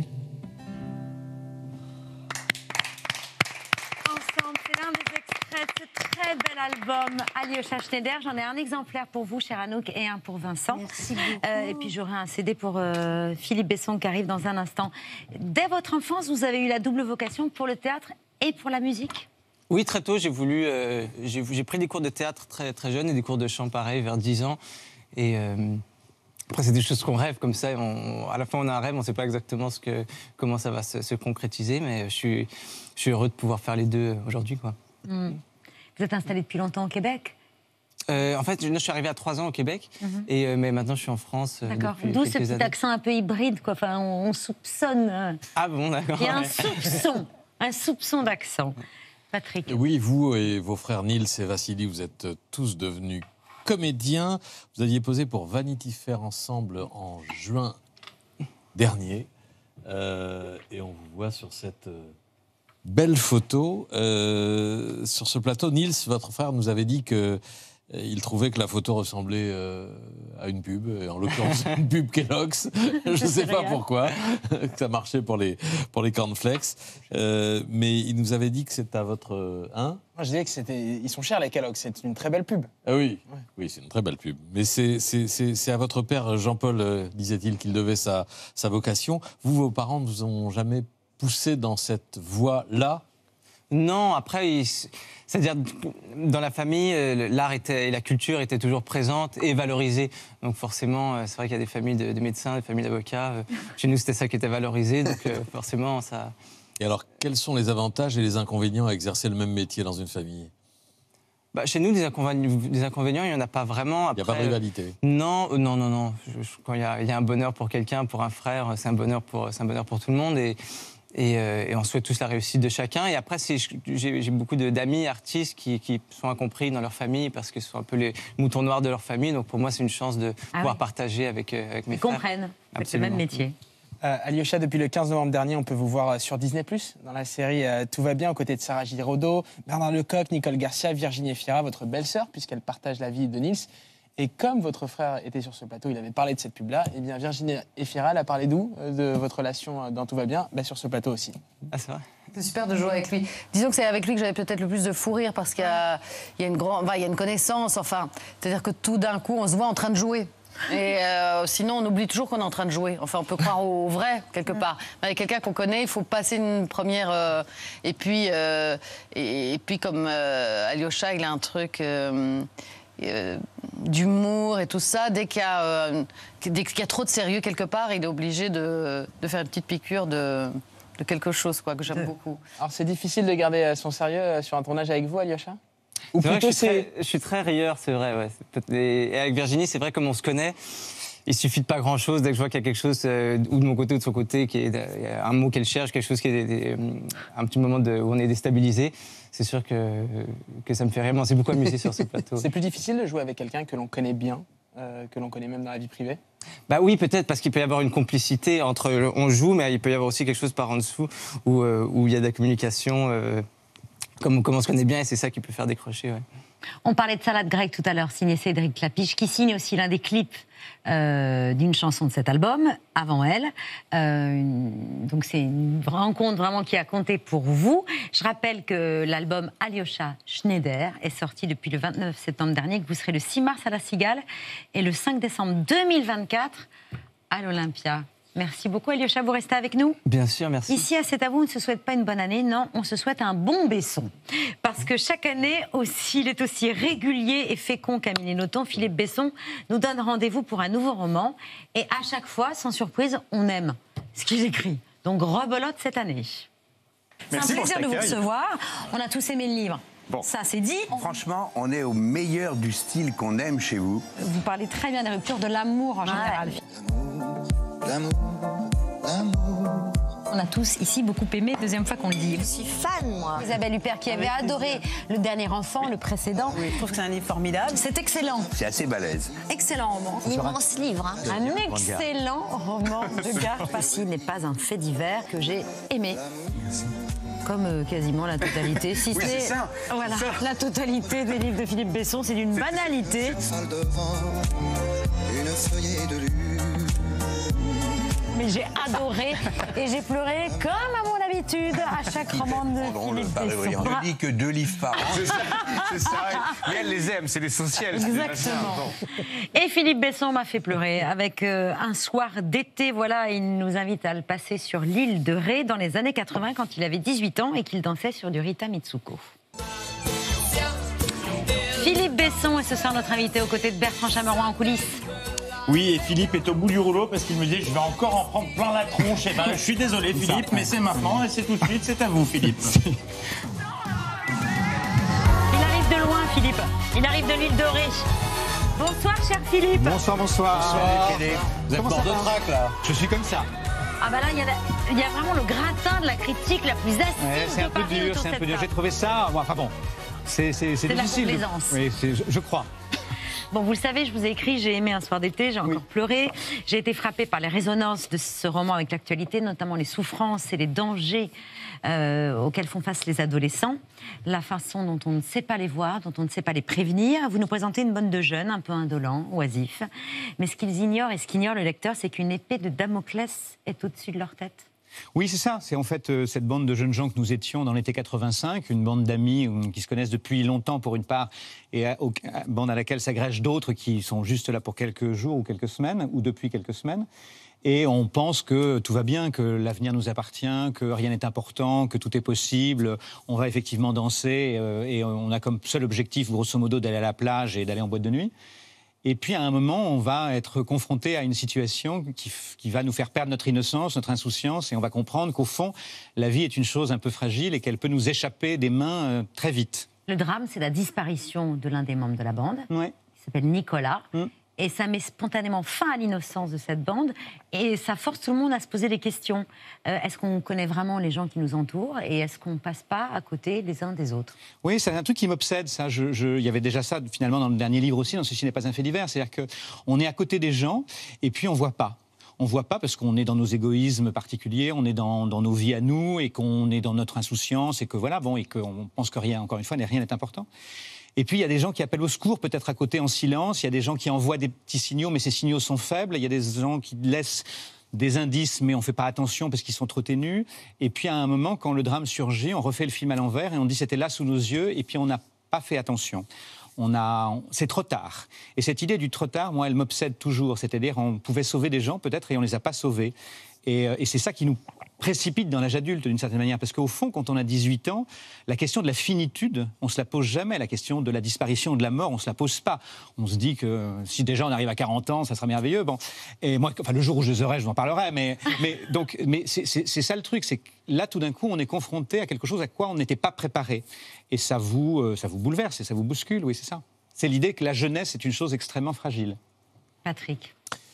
Ensemble, c'est l'un des extraits de ce très bel album Alyosha Schneider. J'en ai un exemplaire pour vous, cher Anouk, et un pour Vincent. Merci beaucoup. Euh, et puis j'aurai un C D pour euh, Philippe Besson qui arrive dans un instant. Dès votre enfance, vous avez eu la double vocation pour le théâtre et pour la musique? Oui, très tôt, j'ai voulu, euh, j'ai, j'ai pris des cours de théâtre très, très jeune et des cours de chant pareil, vers dix ans. Et euh, après, c'est des choses qu'on rêve comme ça. On, à la fin, on a un rêve, on ne sait pas exactement ce que, comment ça va se, se concrétiser, mais je suis, je suis heureux de pouvoir faire les deux aujourd'hui, quoi. Mmh. Vous êtes installé depuis longtemps au Québec? Euh, en fait, je, je suis arrivé à trois ans au Québec, mmh. et, euh, mais maintenant je suis en France. Euh, d'accord. Depuis D'où quelques ce petit années. accent un peu hybride, quoi. Enfin, on, on soupçonne. Euh... Ah bon, d'accord. Il y a un ouais. soupçon, un soupçon d'accent. Patrick. Oui, vous et vos frères Nils et Vassili, vous êtes tous devenus comédiens. Vous aviez posé pour Vanity Fair ensemble en juin dernier. Euh, et on vous voit sur cette euh, belle photo. Euh, sur ce plateau, Nils, votre frère, nous avait dit que euh, il trouvait que la photo ressemblait euh, à une pub, et en l'occurrence une pub Kellogg's. Je ne sais pas pourquoi, que ça marchait pour les, pour les cornflakes. Euh, mais il nous avait dit que c'était à votre... Hein Moi, je disais que c'était, ils sont chers, les Kellogg's. C'est une très belle pub. Ah oui, ouais. Oui, c'est une très belle pub. Mais c'est, c'est, c'est, c'est à votre père, Jean-Paul, euh, disait-il, qu'il devait sa, sa vocation. Vous, vos parents ne vous ont jamais poussé dans cette voie-là? Non, après, il, c'est-à-dire, dans la famille, l'art était, et la culture étaient toujours présentes et valorisées. Donc forcément, c'est vrai qu'il y a des familles de, de médecins, des familles d'avocats. Chez nous, c'était ça qui était valorisé, donc forcément, ça... Et alors, quels sont les avantages et les inconvénients à exercer le même métier dans une famille? Bah, chez nous, des inconvénients, des inconvénients, il n'y en a pas vraiment. Il n'y a pas de rivalité? Non, non, non, non. Je, je, quand il y, a, il y a un bonheur pour quelqu'un, pour un frère, c'est un bonheur pour, c'est un bonheur pour tout le monde. Et, et, euh, et on souhaite tous la réussite de chacun. Et après, c'est, j'ai, j'ai beaucoup de, d'amis artistes qui, qui sont incompris dans leur famille parce que ce sont un peu les moutons noirs de leur famille. Donc pour moi, c'est une chance de ah pouvoir oui. partager avec, euh, avec mes Ils frères. Ils comprennent. C'est le même métier. Euh, Alyosha, depuis le quinze novembre dernier, on peut vous voir sur Disney plus, dans la série euh, Tout va bien, aux côtés de Sarah Giraudot, Bernard Lecoq, Nicole Garcia, Virginie Efira, votre belle-sœur, puisqu'elle partage la vie de Nils. Et comme votre frère était sur ce plateau, il avait parlé de cette pub-là, et bien Virginie Efira, elle a parlé d'où de votre relation dans Tout va bien? Bah, sur ce plateau aussi. Ah, c'est vrai. C'est super de jouer avec lui. Disons que c'est avec lui que j'avais peut-être le plus de fou rire, parce qu'il y a, il y a une grande, enfin, il y a une connaissance, enfin, c'est-à-dire que tout d'un coup, on se voit en train de jouer. Et euh, sinon, on oublie toujours qu'on est en train de jouer. Enfin, on peut croire au vrai, quelque part. Mais avec quelqu'un qu'on connaît, il faut passer une première... Euh, et, puis, euh, et, et puis, comme euh, Alyosha, il a un truc euh, euh, d'humour et tout ça. Dès qu'il y a, euh, dès qu'il y a trop de sérieux quelque part, il est obligé de, de faire une petite piqûre de, de quelque chose, quoi, que j'aime beaucoup. Alors, c'est difficile de garder son sérieux sur un tournage avec vous, Alyosha? Ou c'est plutôt, vrai que je, suis très, je suis très rieur, c'est vrai. Ouais. Et avec Virginie, c'est vrai, comme on se connaît, il suffit de pas grand-chose. Dès que je vois qu'il y a quelque chose, euh, ou de mon côté ou de son côté, qui est, il y a un mot qu'elle cherche, quelque chose qui est des, un petit moment de, où on est déstabilisé, c'est sûr que, que ça me fait rire. On s'est beaucoup amusé sur ce plateau. C'est plus difficile de jouer avec quelqu'un que l'on connaît bien, euh, que l'on connaît même dans la vie privée? Bah oui, peut-être, parce qu'il peut y avoir une complicité entre... On joue, mais il peut y avoir aussi quelque chose par en dessous, où, euh, où il y a de la communication... Euh, Comme, comme on se connaît bien, et c'est ça qui peut faire décrocher. Ouais. On parlait de Salade grecque tout à l'heure, signé Cédric Clapiche, qui signe aussi l'un des clips euh, d'une chanson de cet album, Avant elle. Euh, donc c'est une rencontre vraiment qui a compté pour vous. Je rappelle que l'album Alyosha Schneider est sorti depuis le vingt-neuf septembre dernier, que vous serez le six mars à la Cigale et le cinq décembre deux mille vingt-quatre à l'Olympia. Merci beaucoup, Alyosha, vous restez avec nous? Bien sûr, merci. Ici, à C'est à vous, on ne se souhaite pas une bonne année, non, on se souhaite un bon Besson. Parce que chaque année, aussi, il est aussi régulier et fécond qu'Amélie Nothomb. Philippe Besson nous donne rendez-vous pour un nouveau roman. Et à chaque fois, sans surprise, on aime ce qu'il écrit. Donc, rebelote cette année. C'est un plaisir de vous recevoir. On a tous aimé le livre. Bon. Ça, c'est dit. Franchement, on est au meilleur du style qu'on aime chez vous. Vous parlez très bien des ruptures, de l'amour en général. L'amour, On a tous ici beaucoup aimé, deuxième fois qu'on le dit. Je suis fan, moi. Isabelle Huppert qui avait adoré Le Dernier Enfant, le précédent. Oui, je trouve que c'est un livre formidable. C'est excellent. C'est assez balèze. Excellent roman. Immense livre. Hein. Un excellent roman de gare. Passy n'est pas un fait divers que j'ai aimé. Comme euh, quasiment la totalité, si Oui, ce c'est n'est ça, voilà, ça. la totalité des livres de Philippe Besson, c'est d'une banalité. Une feuillée de lune. Mais j'ai adoré et j'ai pleuré comme à mon habitude à chaque roman de Philippe Besson. On ne lit que deux livres par an. C'est ça, c'est ça. Mais elle les aime, c'est l'essentiel. Exactement. Et Philippe Besson m'a fait pleurer avec euh, Un soir d'été. Voilà, il nous invite à le passer sur l'île de Ré dans les années quatre-vingts quand il avait dix-huit ans et qu'il dansait sur du Rita Mitsuko. Philippe Besson est ce soir notre invité aux côtés de Bertrand Chameroy en coulisses. Oui, et Philippe est au bout du rouleau parce qu'il me dit je vais encore en prendre plein la tronche. Et ben, je suis désolé Philippe, mais c'est maintenant et c'est tout de suite, c'est à vous Philippe. Il arrive de loin Philippe, il arrive de l'île de Ré. Bonsoir cher Philippe. Bonsoir, bonsoir. Bonsoir Philippe. Vous êtes bord de trac là. Je suis comme ça. Ah bah là, il y, a la- il y a vraiment le gratin de la critique la plus acide Ouais, c'est un de peu Paris dur, autour c'est de un peu cette dur. J'ai table. trouvé ça, bon, enfin bon, c'est c'est- c'est C'est de la difficile. de- complaisance. Oui, c'est- je, je crois. Bon, vous le savez, je vous ai écrit, j'ai aimé Un soir d'été, j'ai encore pleuré. J'ai été frappée par les résonances de ce roman avec l'actualité, notamment les souffrances et les dangers euh, auxquels font face les adolescents, la façon dont on ne sait pas les voir, dont on ne sait pas les prévenir. Vous nous présentez une bande de jeunes, un peu indolents, oisifs. Mais ce qu'ils ignorent et ce qu'ignore le lecteur, c'est qu'une épée de Damoclès est au-dessus de leur tête. Oui, c'est ça. C'est en fait euh, cette bande de jeunes gens que nous étions dans l'été quatre-vingt-cinq, une bande d'amis euh, qui se connaissent depuis longtemps pour une part, et à, au- à- bande à laquelle s'agrègent d'autres qui sont juste là pour quelques jours ou quelques semaines, ou depuis quelques semaines. Et on pense que tout va bien, que l'avenir nous appartient, que rien n'est important, que tout est possible. On va effectivement danser euh, et on a comme seul objectif, grosso modo, d'aller à la plage et d'aller en boîte de nuit. Et puis, à un moment, on va être confronté à une situation qui, f- qui va nous faire perdre notre innocence, notre insouciance, et on va comprendre qu'au fond, la vie est une chose un peu fragile et qu'elle peut nous échapper des mains euh, très vite. Le drame, c'est la disparition de l'un des membres de la bande, Ouais. qui s'appelle Nicolas. Mm. Et ça met spontanément fin à l'innocence de cette bande. Et ça force tout le monde à se poser des questions. Euh, est-ce qu'on connaît vraiment les gens qui nous entourent? Et est-ce qu'on ne passe pas à côté les uns des autres? Oui, c'est un truc qui m'obsède, ça. Je, je- il y avait déjà ça, finalement, dans le dernier livre aussi, dans Ceci n'est pas un fait divers. C'est-à-dire qu'on est à côté des gens, et puis on ne voit pas. On ne voit pas parce qu'on est dans nos égoïsmes particuliers, on est dans, dans nos vies à nous, et qu'on est dans notre insouciance, et que voilà, bon, et qu'on pense que rien, encore une fois, n'est rien n'est important. Et puis, il y a des gens qui appellent au secours, peut-être à côté en silence. Il y a des gens qui envoient des petits signaux, mais ces signaux sont faibles. Il y a des gens qui laissent des indices, mais on ne fait pas attention parce qu'ils sont trop ténus. Et puis, à un moment, quand le drame surgit, on refait le film à l'envers et on dit c'était là sous nos yeux, et puis on n'a pas fait attention. On a, on- c'est trop tard. Et cette idée du trop tard, moi, elle m'obsède toujours. C'est-à-dire, on pouvait sauver des gens, peut-être, et on ne les a pas sauvés. Et, euh, et c'est ça qui nous précipite dans l'âge adulte, d'une certaine manière. Parce qu'au fond, quand on a dix-huit ans, la question de la finitude, on ne se la pose jamais. La question de la disparition, de la mort, on ne se la pose pas. On se dit que si déjà on arrive à quarante ans, ça sera merveilleux. Bon. Et moi, enfin, le jour où je les aurai, je vous en parlerai. Mais, mais, donc, mais c'est, c'est, c'est ça le truc. C'est que là, tout d'un coup, on est confronté à quelque chose à quoi on n'était pas préparé. Et ça vous, euh, ça vous bouleverse et ça vous bouscule. Oui, c'est ça. C'est l'idée que la jeunesse est une chose extrêmement fragile. Patrick.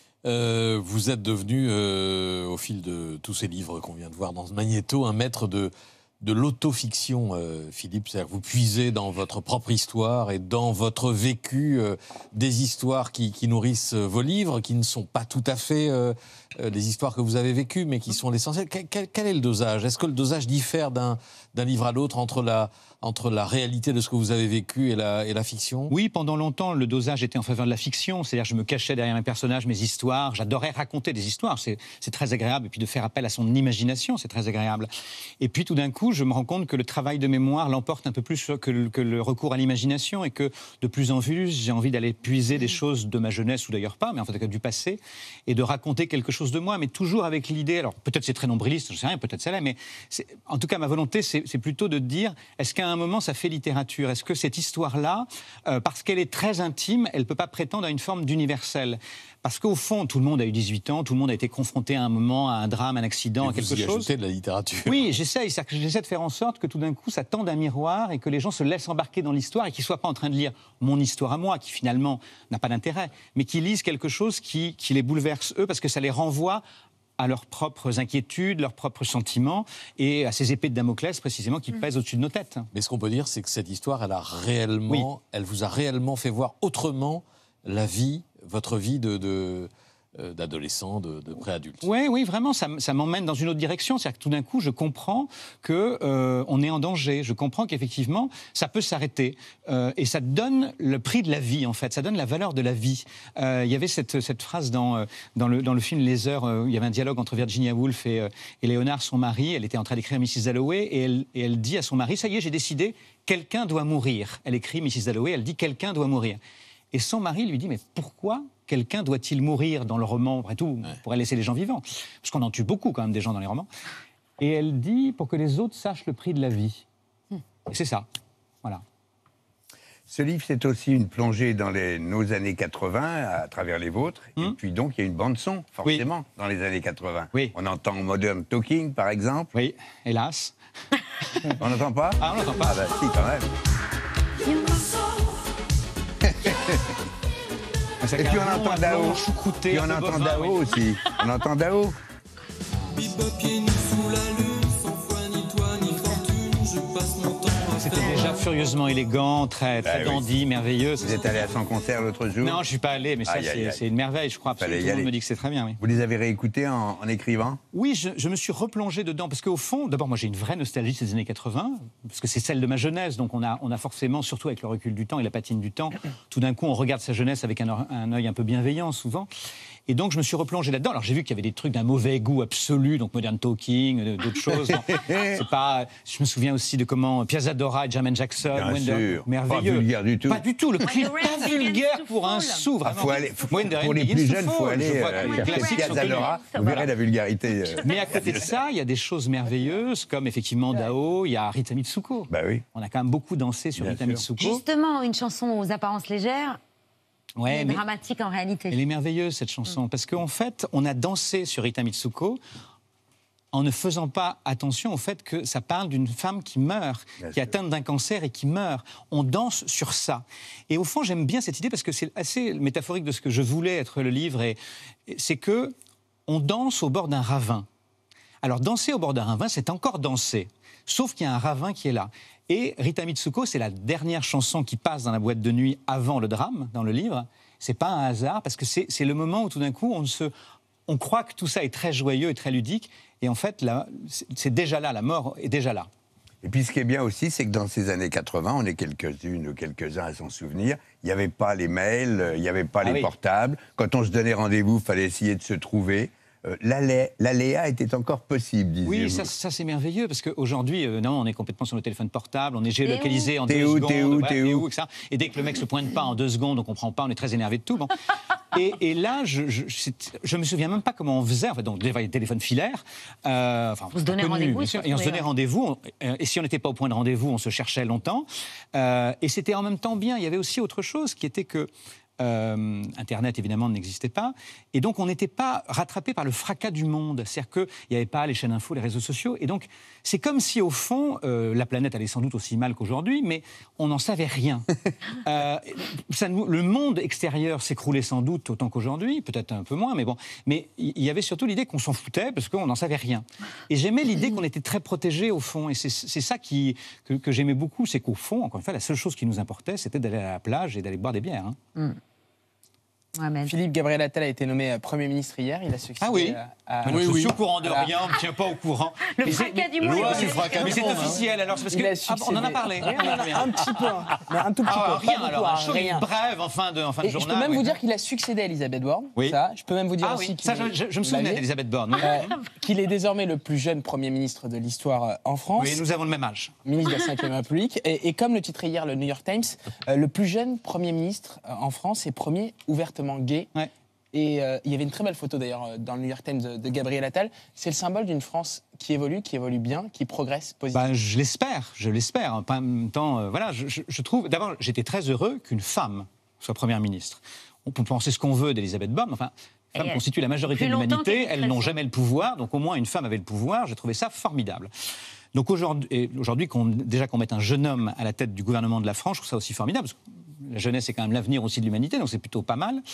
Euh, vous êtes devenu, euh, au fil de tous ces livres qu'on vient de voir dans ce magnéto, un maître de, de l'autofiction, euh, Philippe. C'est-à-dire que vous puisez dans votre propre histoire et dans votre vécu euh, des histoires qui, qui nourrissent euh, vos livres, qui ne sont pas tout à fait euh, euh, les histoires que vous avez vécues, mais qui sont l'essentiel. Quel, quel- quel est le dosage? Est-ce que le dosage diffère d'un, d'un livre à l'autre entre la, entre la réalité de ce que vous avez vécu et la, et la fiction? Oui, pendant longtemps, le dosage était en faveur de la fiction. C'est-à-dire, je me cachais derrière mes personnages, mes histoires. J'adorais raconter des histoires. C'est, c'est très agréable. Et puis de faire appel à son imagination, c'est très agréable. Et puis tout d'un coup, je me rends compte que le travail de mémoire l'emporte un peu plus que le, que le recours à l'imagination et que de plus en plus, j'ai envie d'aller puiser des choses de ma jeunesse, ou d'ailleurs pas, mais en fait du passé, et de raconter quelque chose de moi, mais toujours avec l'idée, alors peut-être c'est très nombriliste, je sais rien, peut-être c'est là, mais c'est, en tout cas ma volonté, c'est, c'est plutôt de dire, est-ce qu'à un moment ça fait littérature? Est-ce que cette histoire-là, euh, parce qu'elle est très intime, elle ne peut pas prétendre à une forme d'universel? Parce qu'au fond, tout le monde a eu dix-huit ans, tout le monde a été confronté à un moment, à un drame, un accident, Et à quelque vous y chose. ajoutez de la littérature. Oui, j'essaye, c'est-à-dire que j'essaie de faire en sorte que tout d'un coup, ça tende un miroir et que les gens se laissent embarquer dans l'histoire et qu'ils ne soient pas en train de lire mon histoire à moi, qui finalement n'a pas d'intérêt, mais qu'ils lisent quelque chose qui, qui les bouleverse eux, parce que ça les renvoie à leurs propres inquiétudes, leurs propres sentiments, et à ces épées de Damoclès, précisément, qui pèsent au-dessus de nos têtes. Mais ce qu'on peut dire, c'est que cette histoire, elle a réellement, Oui. elle vous a réellement fait voir autrement la vie, votre vie de, de, euh, d'adolescent, de, de préadulte. Oui, oui, vraiment, ça, m- ça m'emmène dans une autre direction. C'est-à-dire que tout d'un coup, je comprends qu'on euh, on est en danger. Je comprends qu'effectivement, ça peut s'arrêter. Euh, et ça donne le prix de la vie, en fait. Ça donne la valeur de la vie. Euh, Il y avait cette, cette phrase dans, euh, dans, le, dans le film Les Heures, euh, où il y avait un dialogue entre Virginia Woolf et, euh, et Léonard, son mari. Elle était en train d'écrire missus Dalloway, et elle, et elle dit à son mari, « Ça y est, j'ai décidé, quelqu'un doit mourir. » Elle écrit missus Dalloway, elle dit « Quelqu'un doit mourir. » Et son mari lui dit, mais pourquoi quelqu'un doit-il mourir dans le roman? Après tout, on pourrait laisser les gens vivants. Parce qu'on en tue beaucoup quand même des gens dans les romans. Et elle dit, pour que les autres sachent le prix de la vie. Et c'est ça. Voilà. Ce livre, c'est aussi une plongée dans les, nos années quatre-vingts, à travers les vôtres. Et puis donc, il y a une bande-son, forcément, dans les années quatre-vingts. On entend Modern Talking, par exemple. Oui, hélas. On n'entend pas? Ah, on n'entend pas. Ah bah si, quand même. Et puis on entend Dao. Puis on entend Dao aussi. On entend Dao. C'était déjà furieusement élégant, très, très Bah oui. dandy, merveilleux. Vous êtes allé à son concert l'autre jour? Non, je ne suis pas allé, mais ça, Aïe, aïe, c'est aïe. c'est une merveille, je crois. Fallait Absolument, y tout le monde aller. me dit que c'est très bien, oui. Vous les avez réécoutés en, en écrivant? Oui, je, je me suis replongé dedans, parce qu'au fond, d'abord, moi j'ai une vraie nostalgie de ces années quatre-vingts, parce que c'est celle de ma jeunesse, donc on a, on a forcément, surtout avec le recul du temps et la patine du temps, tout d'un coup on regarde sa jeunesse avec un, or- un œil un peu bienveillant, souvent. Et donc je me suis replongé là-dedans. Alors j'ai vu qu'il y avait des trucs d'un mauvais goût absolu, donc Modern Talking, euh, d'autres choses. Bon, c'est pas. Je me souviens aussi de comment Piazza Dora et Jermaine Jackson, Bien Wonder- sûr. merveilleux. Pas vulgaire du tout. Pas du tout. Le clip When the pas rain begins vulgaire to pour un fall. sou, Ah, vraiment. faut aller- faut- When the pour rain les begins plus to jeunes, il faut fall. aller Je vois euh, que les chercher classiques sont Piazza Dora. connus. Vous verrez la vulgarité. euh. Mais à côté de ça, il y a des choses merveilleuses, comme effectivement Dao, il y a Rita Mitsuko. Bah oui. On a quand même beaucoup dansé sur Rita Mitsuko. Justement, une chanson aux apparences légères, Ouais, mais mais dramatique en réalité. elle est merveilleuse, cette chanson, parce qu'en fait, on a dansé sur Rita Mitsuko en ne faisant pas attention au fait que ça parle d'une femme qui meurt, Bien qui est sûr. atteinte d'un cancer et qui meurt. On danse sur ça. Et au fond, j'aime bien cette idée parce que c'est assez métaphorique de ce que je voulais être le livre, et, et c'est que on danse au bord d'un ravin. Alors, danser au bord d'un ravin, c'est encore danser, sauf qu'il y a un ravin qui est là. Et Rita Mitsuko, c'est la dernière chanson qui passe dans la boîte de nuit avant le drame, dans le livre. C'est pas un hasard, parce que c'est c'est le moment où tout d'un coup, on, se, on croit que tout ça est très joyeux et très ludique, et en fait, là, c'est c'est déjà là, la mort est déjà là. Et puis ce qui est bien aussi, c'est que dans ces années quatre-vingts, on est quelques-unes ou quelques-uns à s'en souvenir, il n'y avait pas les mails, euh, il n'y avait pas Ah les oui. portables. Quand on se donnait rendez-vous, il fallait essayer de se trouver. Euh, l'alé- L'aléa était encore possible, disiez-vous. Oui, ça, ça, c'est merveilleux, parce qu'aujourd'hui, euh, non, on est complètement sur le téléphone portable, on est géolocalisé en T'es deux où, secondes. t'es où, voilà, t'es où et cetera. Et dès que le mec se pointe pas en deux secondes, on comprend pas, on est très énervé de tout. Bon. Et, et là, je, je, c'est- je me souviens même pas comment on faisait. En fait, donc, il y avait les téléphones filaires. Euh, enfin, Vous se donnez connu, rendez-vous, bien il sûr, faut et on se trouver, donnait ouais. rendez-vous. on- euh, Et si on n'était pas au point de rendez-vous, on se cherchait longtemps. Euh, et c'était en même temps bien. Il y avait aussi autre chose qui était que Euh, Internet, évidemment, n'existait pas. Et donc, on n'était pas rattrapé par le fracas du monde. C'est-à-dire qu'il n'y avait pas les chaînes info, les réseaux sociaux. Et donc, c'est comme si, au fond, euh, la planète allait sans doute aussi mal qu'aujourd'hui, mais on n'en savait rien. euh, ça nous- le monde extérieur s'écroulait sans doute autant qu'aujourd'hui, peut-être un peu moins, mais bon. Mais il y avait surtout l'idée qu'on s'en foutait parce qu'on n'en savait rien. Et j'aimais l'idée qu'on était très protégés, au fond. Et c'est c'est ça qui, que, que j'aimais beaucoup, c'est qu'au fond, encore une fois, la seule chose qui nous importait, c'était d'aller à la plage et d'aller boire des bières. hein. Mm. Philippe Gabriel Attal a été nommé euh, Premier ministre hier. Il a succédé Ah oui. à, à- Alors, je suis au courant de Voilà. rien, on ne tient pas au courant. Le Mais fracas c'est- du mais- monde. Ouais, C'est le fracas du Mais c'est monde, officiel, alors c'est parce que Il a ah, on en a succédé. parlé. Un petit peu, hein. Mais un tout petit Ah, peu. pas rien beaucoup, alors, hein, un show rien. brève en fin de, en fin de Et je journal. peux même oui. vous dire qu'il a succédé à Elisabeth Borne. Oui. Ça, je peux même vous dire Ah aussi oui, qu'il ça, je, est- je- je me vous souvenais l'avez d'Elisabeth Borne. oui. Euh, qu'il est désormais le plus jeune Premier ministre de l'histoire euh, en France. Oui, nous avons le même âge. Ministre de la cinquième République. Et, et comme le titrait hier le New York Times, euh, le plus jeune Premier ministre euh, en France et premier ouvertement gay. Ouais. Et euh, il y avait une très belle photo d'ailleurs euh, dans le New York Times de, de Gabriel Attal. C'est le symbole d'une France qui évolue, qui évolue bien, qui progresse positivement. Ben, je l'espère, je l'espère. En même temps, euh, voilà, je, je- je trouve. D'abord, j'étais très heureux qu'une femme soit première ministre. On peut penser ce qu'on veut d'Elisabeth Borne, enfin. Les femmes Et elle- constituent la majorité plus de longtemps l'humanité, qu'elle elles est n'ont très jamais le pouvoir, donc au moins une femme avait le pouvoir, j'ai trouvé ça formidable. Donc aujourd'hui, et aujourd'hui qu'on, déjà qu'on mette un jeune homme à la tête du gouvernement de la France, je trouve ça aussi formidable, parce que la jeunesse est quand même l'avenir aussi de l'humanité, donc c'est plutôt pas mal.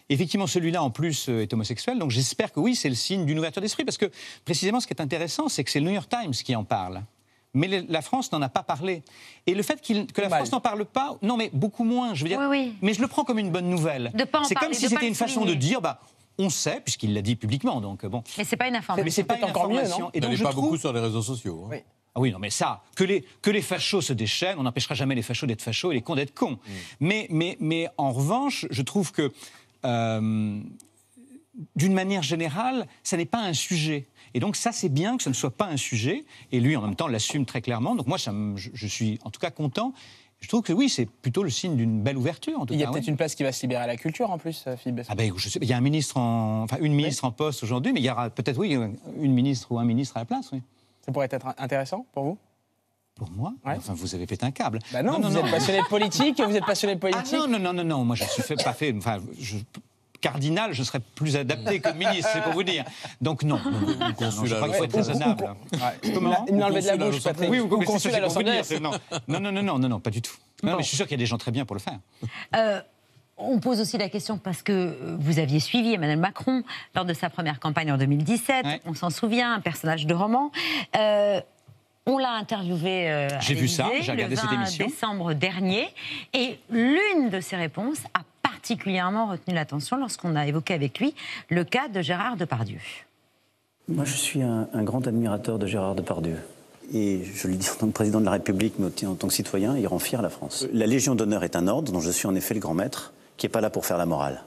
Effectivement, celui-là, en plus, euh, est homosexuel. Donc j'espère que oui, c'est le signe d'une ouverture d'esprit. Parce que, précisément, ce qui est intéressant, c'est que c'est le New York Times qui en parle. Mais le- la France n'en a pas parlé. Et le fait qu'il- que la France n'en parle pas, non, mais beaucoup moins, je veux dire. Oui, oui. Mais je le prends comme une bonne nouvelle. De pas en C'est parler, comme si de pas c'était le une façon souligner. de dire, bah, on sait, puisqu'il l'a dit publiquement, donc bon. Mais c'est pas une information. Mais c'est pas une information. Et donc, N'allez je pas trouve- beaucoup sur les réseaux sociaux. hein. Ah oui, non, mais ça, que les, que les fachos se déchaînent, on n'empêchera jamais les fachos d'être fachos et les cons d'être cons. Mais, mais, mais en revanche, je trouve que, euh, d'une manière générale, ça n'est pas un sujet. Et donc ça, c'est bien que ce ne soit pas un sujet. Et lui, en même temps, l'assume très clairement. Donc moi, ça me- je, je suis en tout cas content. Je trouve que oui, c'est plutôt le signe d'une belle ouverture. En tout Il y a cas, peut-être oui. une place qui va se libérer à la culture en plus, euh, Philippe Besson. Ah ben, je sais, il y a un ministre en, enfin une ministre en poste aujourd'hui, mais il y aura peut-être oui une ministre ou un ministre à la place, oui. Ça pourrait être intéressant pour vous? Pour moi, enfin vous avez pété un câble. Bah non, vous êtes passionné de politique, vous êtes passionné de politique. Ah non non non non non, moi je suis fait, pas fait, enfin je, cardinal, je serais plus adapté que ministre, c'est pour vous dire. Donc non, non, non, non, non, je crois qu'il faut être raisonnable. Comment Il m'a enlevé de la bouche, Patrick. Oui, ou Ou consul à Los Angeles. Non, non, non, non, non, non, non, pas du tout. Non, mais je suis sûr qu'il y a des gens très bien pour le faire. Euh, on pose aussi la question parce que vous aviez suivi Emmanuel Macron lors de sa première campagne en deux mille dix-sept. Ouais. On s'en souvient, un personnage de roman. Euh, on l'a interviewé euh, à J'ai vu ça, l'Élysée j'ai regardé le cette vingt émission. décembre dernier. Et l'une de ses réponses a particulièrement retenu l'attention lorsqu'on a évoqué avec lui le cas de Gérard Depardieu. Moi, je suis un, un grand admirateur de Gérard Depardieu. Et je le dis en tant que président de la République, mais aussi en tant que citoyen, il rend fier la France. La Légion d'honneur est un ordre dont je suis en effet le grand maître, qui n'est pas là pour faire la morale.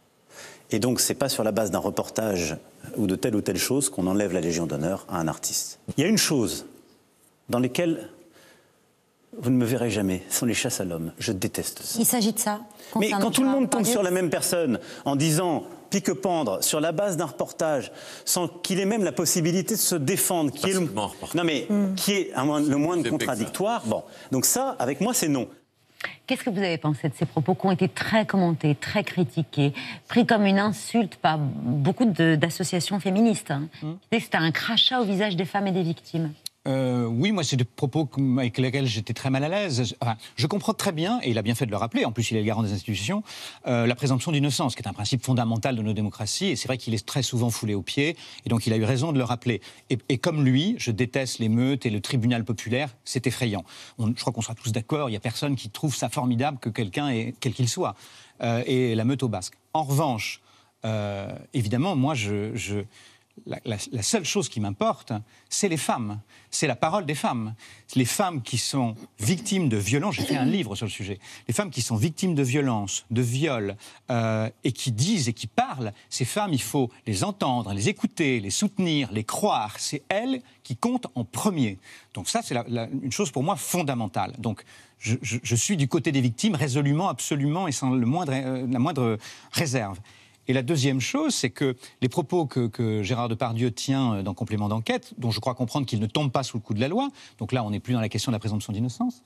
Et donc, c'est pas sur la base d'un reportage ou de telle ou telle chose qu'on enlève la Légion d'honneur à un artiste. Il y a une chose dans laquelle vous ne me verrez jamais, ce sont les chasses à l'homme. Je déteste ça. Il s'agit de ça. Mais concernant quand tout le Gérard monde tombe Depardieu. sur la même personne en disant pique-pendre sur la base d'un reportage sans qu'il ait même la possibilité de se défendre, qui est le, non mais qui est un moins- le moindre contradictoire, bon, donc ça, avec moi, c'est non. Qu'est-ce que vous avez pensé de ces propos qui ont été très commentés, très critiqués, pris comme une insulte par beaucoup de- d'associations féministes hein, qui disaient que c'était un crachat au visage des femmes et des victimes? Euh, oui, moi, c'est des propos que- avec lesquels j'étais très mal à l'aise. Enfin, je comprends très bien, et il a bien fait de le rappeler, en plus il est le garant des institutions, euh, la présomption d'innocence, qui est un principe fondamental de nos démocraties, et c'est vrai qu'il est très souvent foulé aux pieds, et donc il a eu raison de le rappeler. Et, et comme lui, je déteste l'émeute et le tribunal populaire, c'est effrayant. On- je crois qu'on sera tous d'accord, il n'y a personne qui trouve ça formidable que quelqu'un, ait- quel qu'il soit, euh, ait la meute au basque. En revanche, euh, évidemment, moi, je... je La, la- la seule chose qui m'importe, c'est les femmes. C'est la parole des femmes. Les femmes qui sont victimes de violences, j'ai fait un livre sur le sujet, les femmes qui sont victimes de violences, de viols, euh, et qui disent et qui parlent, ces femmes, il faut les entendre, les écouter, les soutenir, les croire. C'est elles qui comptent en premier. Donc ça, c'est la- la- une chose pour moi fondamentale. Donc je, je- je suis du côté des victimes résolument, absolument, et sans le moindre, euh, la moindre réserve. Et la deuxième chose, c'est que les propos que, que Gérard Depardieu tient dans Complément d'enquête, dont je crois comprendre qu'il ne tombe pas sous le coup de la loi, donc là on n'est plus dans la question de la présomption d'innocence,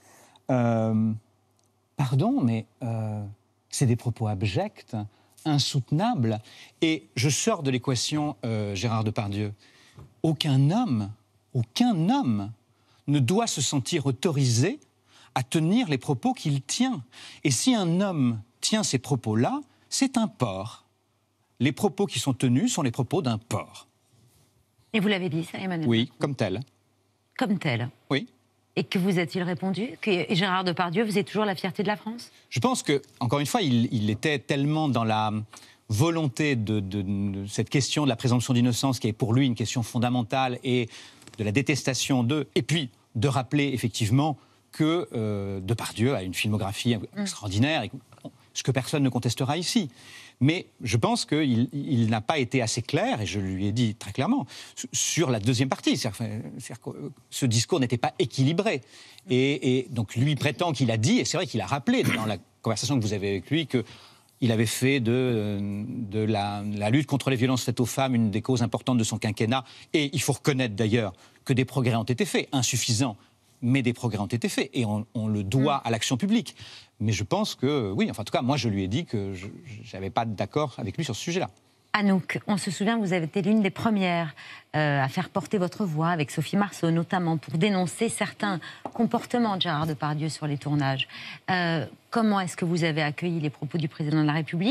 euh, pardon, mais euh, c'est des propos abjects, insoutenables, et je sors de l'équation euh, Gérard Depardieu. Aucun homme, aucun homme ne doit se sentir autorisé à tenir les propos qu'il tient. Et si un homme tient ces propos-là, c'est un porc. Les propos qui sont tenus sont les propos d'un porc. Et vous l'avez dit, ça, Emmanuel? Oui, comme tel. Comme tel. Oui. Et que vous a-t-il répondu? Que Gérard Depardieu faisait toujours la fierté de la France? Je pense que, encore une fois, il, il était tellement dans la volonté de, de- de cette question de la présomption d'innocence, qui est pour lui une question fondamentale, et de la détestation d'eux, et puis de rappeler effectivement que euh, Depardieu a une filmographie extraordinaire, et ce que personne ne contestera ici. Mais je pense qu'il il n'a pas été assez clair, et je lui ai dit très clairement, sur la deuxième partie. C'est-à-dire, c'est-à-dire que ce discours n'était pas équilibré. Et, et donc lui prétend qu'il a dit, et c'est vrai qu'il a rappelé dans la conversation que vous avez avec lui, qu'il avait fait de, de la, la lutte contre les violences faites aux femmes une des causes importantes de son quinquennat. Et il faut reconnaître d'ailleurs que des progrès ont été faits, insuffisants, mais des progrès ont été faits, et on, on le doit à l'action publique. Mais je pense que, oui, enfin en tout cas, moi je lui ai dit que je n'avais pas d'accord avec lui sur ce sujet-là. Anouk, on se souvient, vous avez été l'une des premières euh, à faire porter votre voix avec Sophie Marceau, notamment pour dénoncer certains comportements de Gérard Depardieu sur les tournages. Euh, comment est-ce que vous avez accueilli les propos du président de la République?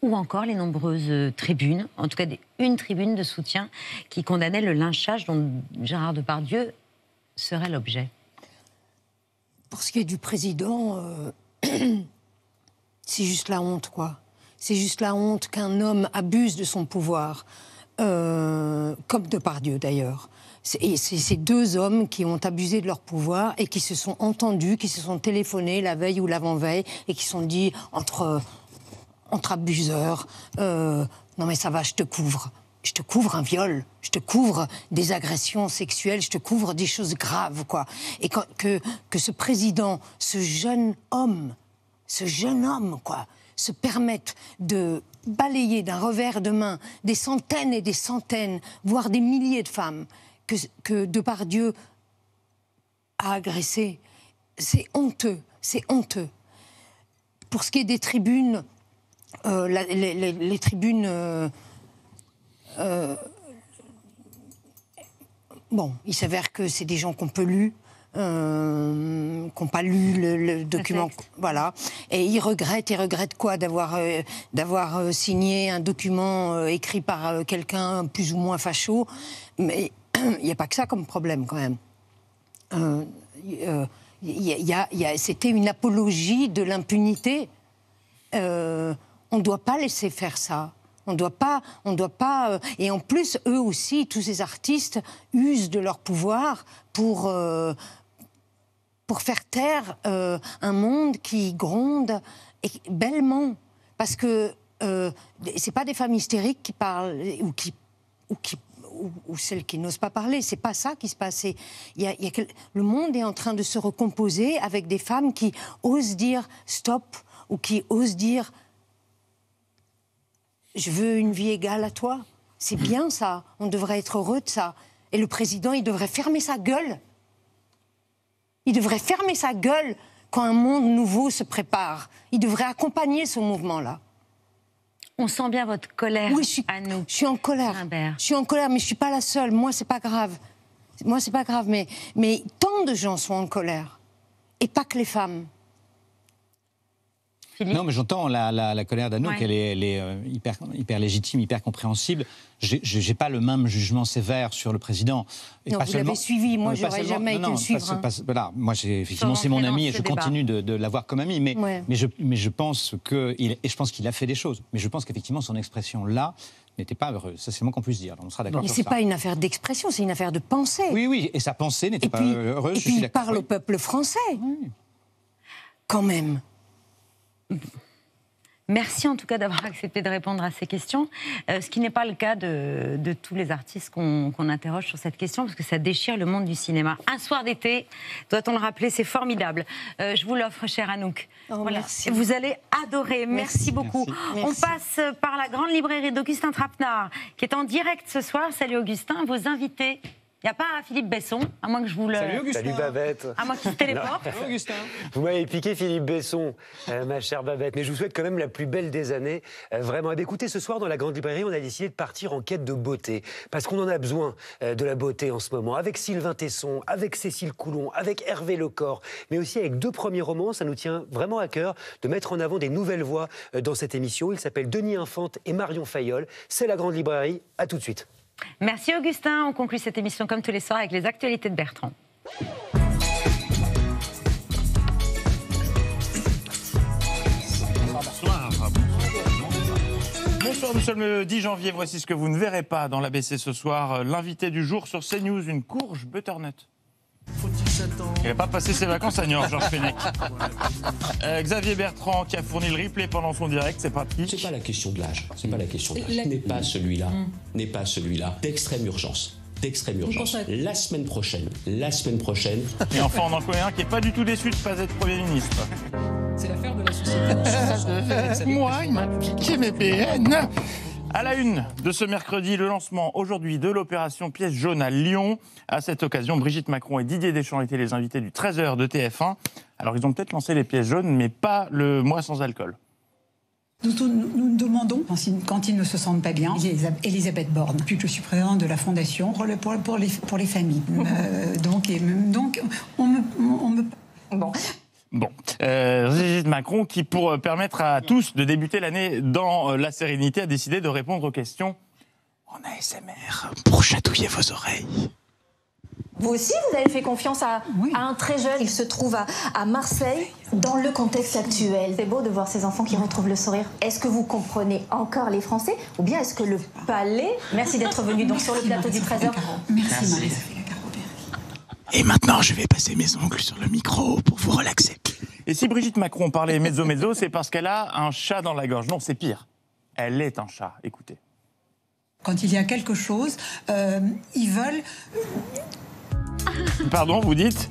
ou encore les nombreuses tribunes, en tout cas des, une tribune de soutien qui condamnait le lynchage dont Gérard Depardieu serait l'objet. Pour ce qui est du président, euh, c'est juste la honte, quoi. C'est juste la honte qu'un homme abuse de son pouvoir, euh, comme Depardieu d'ailleurs. C'est ces deux hommes qui ont abusé de leur pouvoir et qui se sont entendus, qui se sont téléphonés la veille ou l'avant-veille et qui se sont dit entre, entre abuseurs, euh, non mais ça va, je te couvre. Je te couvre un viol, je te couvre des agressions sexuelles, je te couvre des choses graves, quoi. Et quand, que, que ce président, ce jeune homme, ce jeune homme, quoi, se permette de balayer d'un revers de main des centaines et des centaines, voire des milliers de femmes que, que Depardieu a agressées, c'est honteux, c'est honteux. Pour ce qui est des tribunes, euh, la, les, les, les tribunes... Euh, Euh, bon, il s'avère que c'est des gens qui n'ont pas lu, euh, qui n'ont pas lu le, le document, voilà. Et ils regrettent, ils regrettent quoi, d'avoir euh, d'avoir euh, signé un document euh, écrit par euh, quelqu'un plus ou moins facho. Mais il n'y a pas que ça comme problème, quand même. Euh, euh, y a, y a, y a, c'était une apologie de l'impunité. Euh, on ne doit pas laisser faire ça. On doit pas, on doit pas. Euh, et en plus, eux aussi, tous ces artistes usent de leur pouvoir pour euh, pour faire taire euh, un monde qui gronde et bellement, parce que euh, c'est pas des femmes hystériques qui parlent ou qui ou qui ou, ou celles qui n'osent pas parler. C'est pas ça qui se passe. Il y a, il y a, le monde est en train de se recomposer avec des femmes qui osent dire stop ou qui osent dire je veux une vie égale à toi. C'est bien ça. On devrait être heureux de ça. Et le président, il devrait fermer sa gueule. Il devrait fermer sa gueule quand un monde nouveau se prépare. Il devrait accompagner ce mouvement-là. On sent bien votre colère. Oui, je suis, à nous. Je suis en colère. Imbert. Je suis en colère, mais je suis pas la seule. Moi, c'est pas grave. Moi, c'est pas grave, mais, mais tant de gens sont en colère. Et pas que les femmes. Philippe. Non, mais j'entends la, la, la colère d'Anouk, Ouais. elle est, elle est euh, hyper, hyper légitime, hyper compréhensible. J'ai- J'ai pas le même jugement sévère sur le président. Et Non, pas vous seulement- l'avez suivi, moi, Non, mais pas j'aurais seulement- jamais non, été non, le suivre, pas- hein. pas- voilà, moi, j'ai- effectivement, Sans c'est mon rentrer dans ami et ce je débat. continue de, de l'avoir comme ami. Mais, Ouais. mais, je, mais je pense que, il- et je pense qu'il a fait des choses. Mais je pense qu'effectivement, son expression là n'était pas heureuse. Ça, c'est le moins qu'on puisse dire. On sera d'accord Mais sur c'est ça. pas une affaire d'expression, c'est une affaire de pensée. Oui, oui, et sa pensée n'était Et pas puis, heureuse. et je puis suis il d'accord. parle au Oui. peuple français. Quand même. Merci en tout cas d'avoir accepté de répondre à ces questions, euh, ce qui n'est pas le cas de, de tous les artistes qu'on qu'on interroge sur cette question, parce que ça déchire le monde du cinéma. Un soir d'été, doit-on le rappeler, c'est formidable. Euh, je vous l'offre, chère Anouk. Oh, merci. Vous allez adorer. Merci, Merci. beaucoup. Merci. On passe par la grande librairie d'Augustin Trapenard, qui est en direct ce soir. Salut Augustin, vos invités. Il n'y a pas Philippe Besson, à moins que je vous le... Salut Augustin. Salut Babette. À moins qu'il se téléporte. Salut Augustin. Vous m'avez piqué Philippe Besson, euh, ma chère Babette. Mais je vous souhaite quand même la plus belle des années. Euh, vraiment. Eh bien, écoutez, ce soir, dans la grande librairie, on a décidé de partir en quête de beauté. Parce qu'on en a besoin euh, de la beauté en ce moment. Avec Sylvain Tesson, avec Cécile Coulon, avec Hervé Lecor, mais aussi avec deux premiers romans. Ça nous tient vraiment à cœur de mettre en avant des nouvelles voix euh, dans cette émission. Ils s'appellent Denis Infante et Marion Fayolle. C'est la grande librairie. À tout de suite. Merci Augustin. On conclut cette émission comme tous les soirs avec les actualités de Bertrand. Bonsoir, nous sommes le dix janvier. Voici ce que vous ne verrez pas dans l'A B C ce soir. L'invité du jour sur CNews, une courge butternut. Il n'a pas passé ses vacances à Niort, Georges Fenech. Euh, Xavier Bertrand qui a fourni le replay pendant son direct, c'est pratique. C'est pas la question de l'âge, c'est pas la question de l'âge. N'est pas celui-là, n'est pas celui-là d'extrême urgence. D'extrême urgence. La semaine prochaine, la semaine prochaine. Et enfin, on en connaît un qui n'est pas du tout déçu de ne pas être Premier ministre. C'est l'affaire de la société. Moi, il m'a piqué mes P N. À la une de ce mercredi, le lancement aujourd'hui de l'opération Pièce jaune à Lyon. À cette occasion, Brigitte Macron et Didier Deschamps étaient les invités du treize heures de T F un. Alors, ils ont peut-être lancé les pièces jaunes, mais pas le mois sans alcool. Nous, nous, nous demandons, quand ils, quand ils ne se sentent pas bien, Elisabeth Borne, depuis que je suis présidente de la Fondation, pour, le, pour, pour, les, pour les familles. euh, donc, et, donc, on me... On me... Bon. Bon. Euh, Brigitte Macron qui, pour permettre à tous de débuter l'année dans la sérénité, a décidé de répondre aux questions en A S M R pour chatouiller vos oreilles. Vous aussi, vous avez fait confiance à, à un très jeune. Il se trouve à, à Marseille. Dans le contexte actuel, c'est beau de voir ces enfants qui retrouvent le sourire. Est-ce que vous comprenez encore les Français ou bien est-ce que le palais... Merci d'être venu donc sur le plateau du treize heures. Merci, Marie. Et maintenant, je vais passer mes ongles sur le micro pour vous relaxer. Et si Brigitte Macron parlait mezzo-mezzo, c'est parce qu'elle a un chat dans la gorge. Non, c'est pire. Elle est un chat. Écoutez. Quand il y a quelque chose, euh, ils veulent... Pardon, vous dites?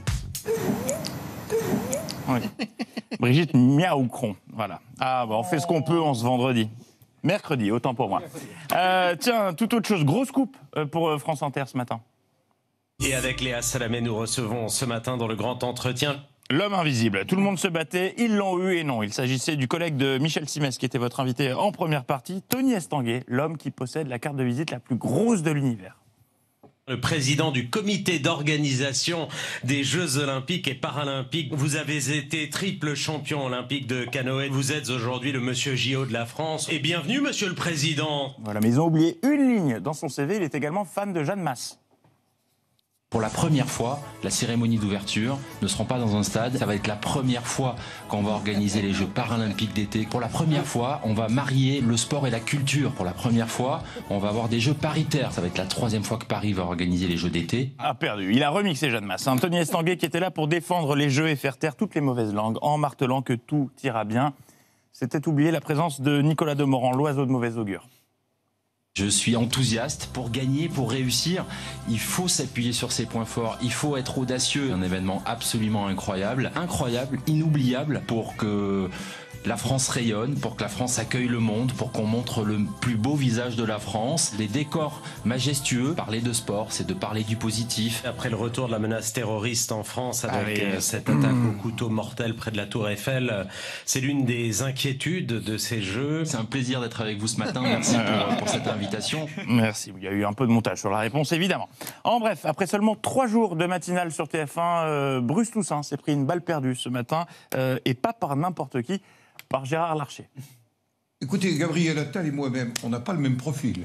Oui. Brigitte Miaoucron, voilà. Ah, bah on fait ce qu'on peut en ce vendredi. Mercredi, autant pour moi. Euh, tiens, toute autre chose, grosse coupe pour France Inter ce matin. Et avec Léa Salamé, nous recevons ce matin dans le grand entretien... L'homme invisible. Tout le monde se battait, ils l'ont eu et non. Il s'agissait du collègue de Michel Simès qui était votre invité en première partie, Tony Estanguet, l'homme qui possède la carte de visite la plus grosse de l'univers. Le président du comité d'organisation des Jeux Olympiques et Paralympiques. Vous avez été triple champion olympique de canoë. Vous êtes aujourd'hui le monsieur J O de la France. Et bienvenue, monsieur le président. Voilà, mais ils ont oublié une ligne dans son C V. Il est également fan de Jeanne Masse. Pour la première fois, la cérémonie d'ouverture ne sera pas dans un stade. Ça va être la première fois qu'on va organiser les Jeux paralympiques d'été. Pour la première fois, on va marier le sport et la culture. Pour la première fois, on va avoir des Jeux paritaires. Ça va être la troisième fois que Paris va organiser les Jeux d'été. Ah, perdu. Il a remixé Jeanne Masse. Tony Estanguet qui était là pour défendre les Jeux et faire taire toutes les mauvaises langues en martelant que tout ira bien. C'était oublier la présence de Nicolas Demorand, l'oiseau de mauvais augure. Je suis enthousiaste. Pour gagner, pour réussir, il faut s'appuyer sur ses points forts, il faut être audacieux. Un événement absolument incroyable, incroyable, inoubliable pour que la France rayonne, pour que la France accueille le monde, pour qu'on montre le plus beau visage de la France. Les décors majestueux, parler de sport, c'est de parler du positif. Après le retour de la menace terroriste en France avec Allez. cette attaque au couteau mortel près de la Tour Eiffel, c'est l'une des inquiétudes de ces Jeux. C'est un plaisir d'être avec vous ce matin, merci pour, pour cette invitation. Merci, il y a eu un peu de montage sur la réponse évidemment. En bref, après seulement trois jours de matinale sur T F un, euh, Bruce Toussaint s'est pris une balle perdue ce matin, euh, et pas par n'importe qui, par Gérard Larcher. Écoutez, Gabriel Attal et moi-même, on n'a pas le même profil.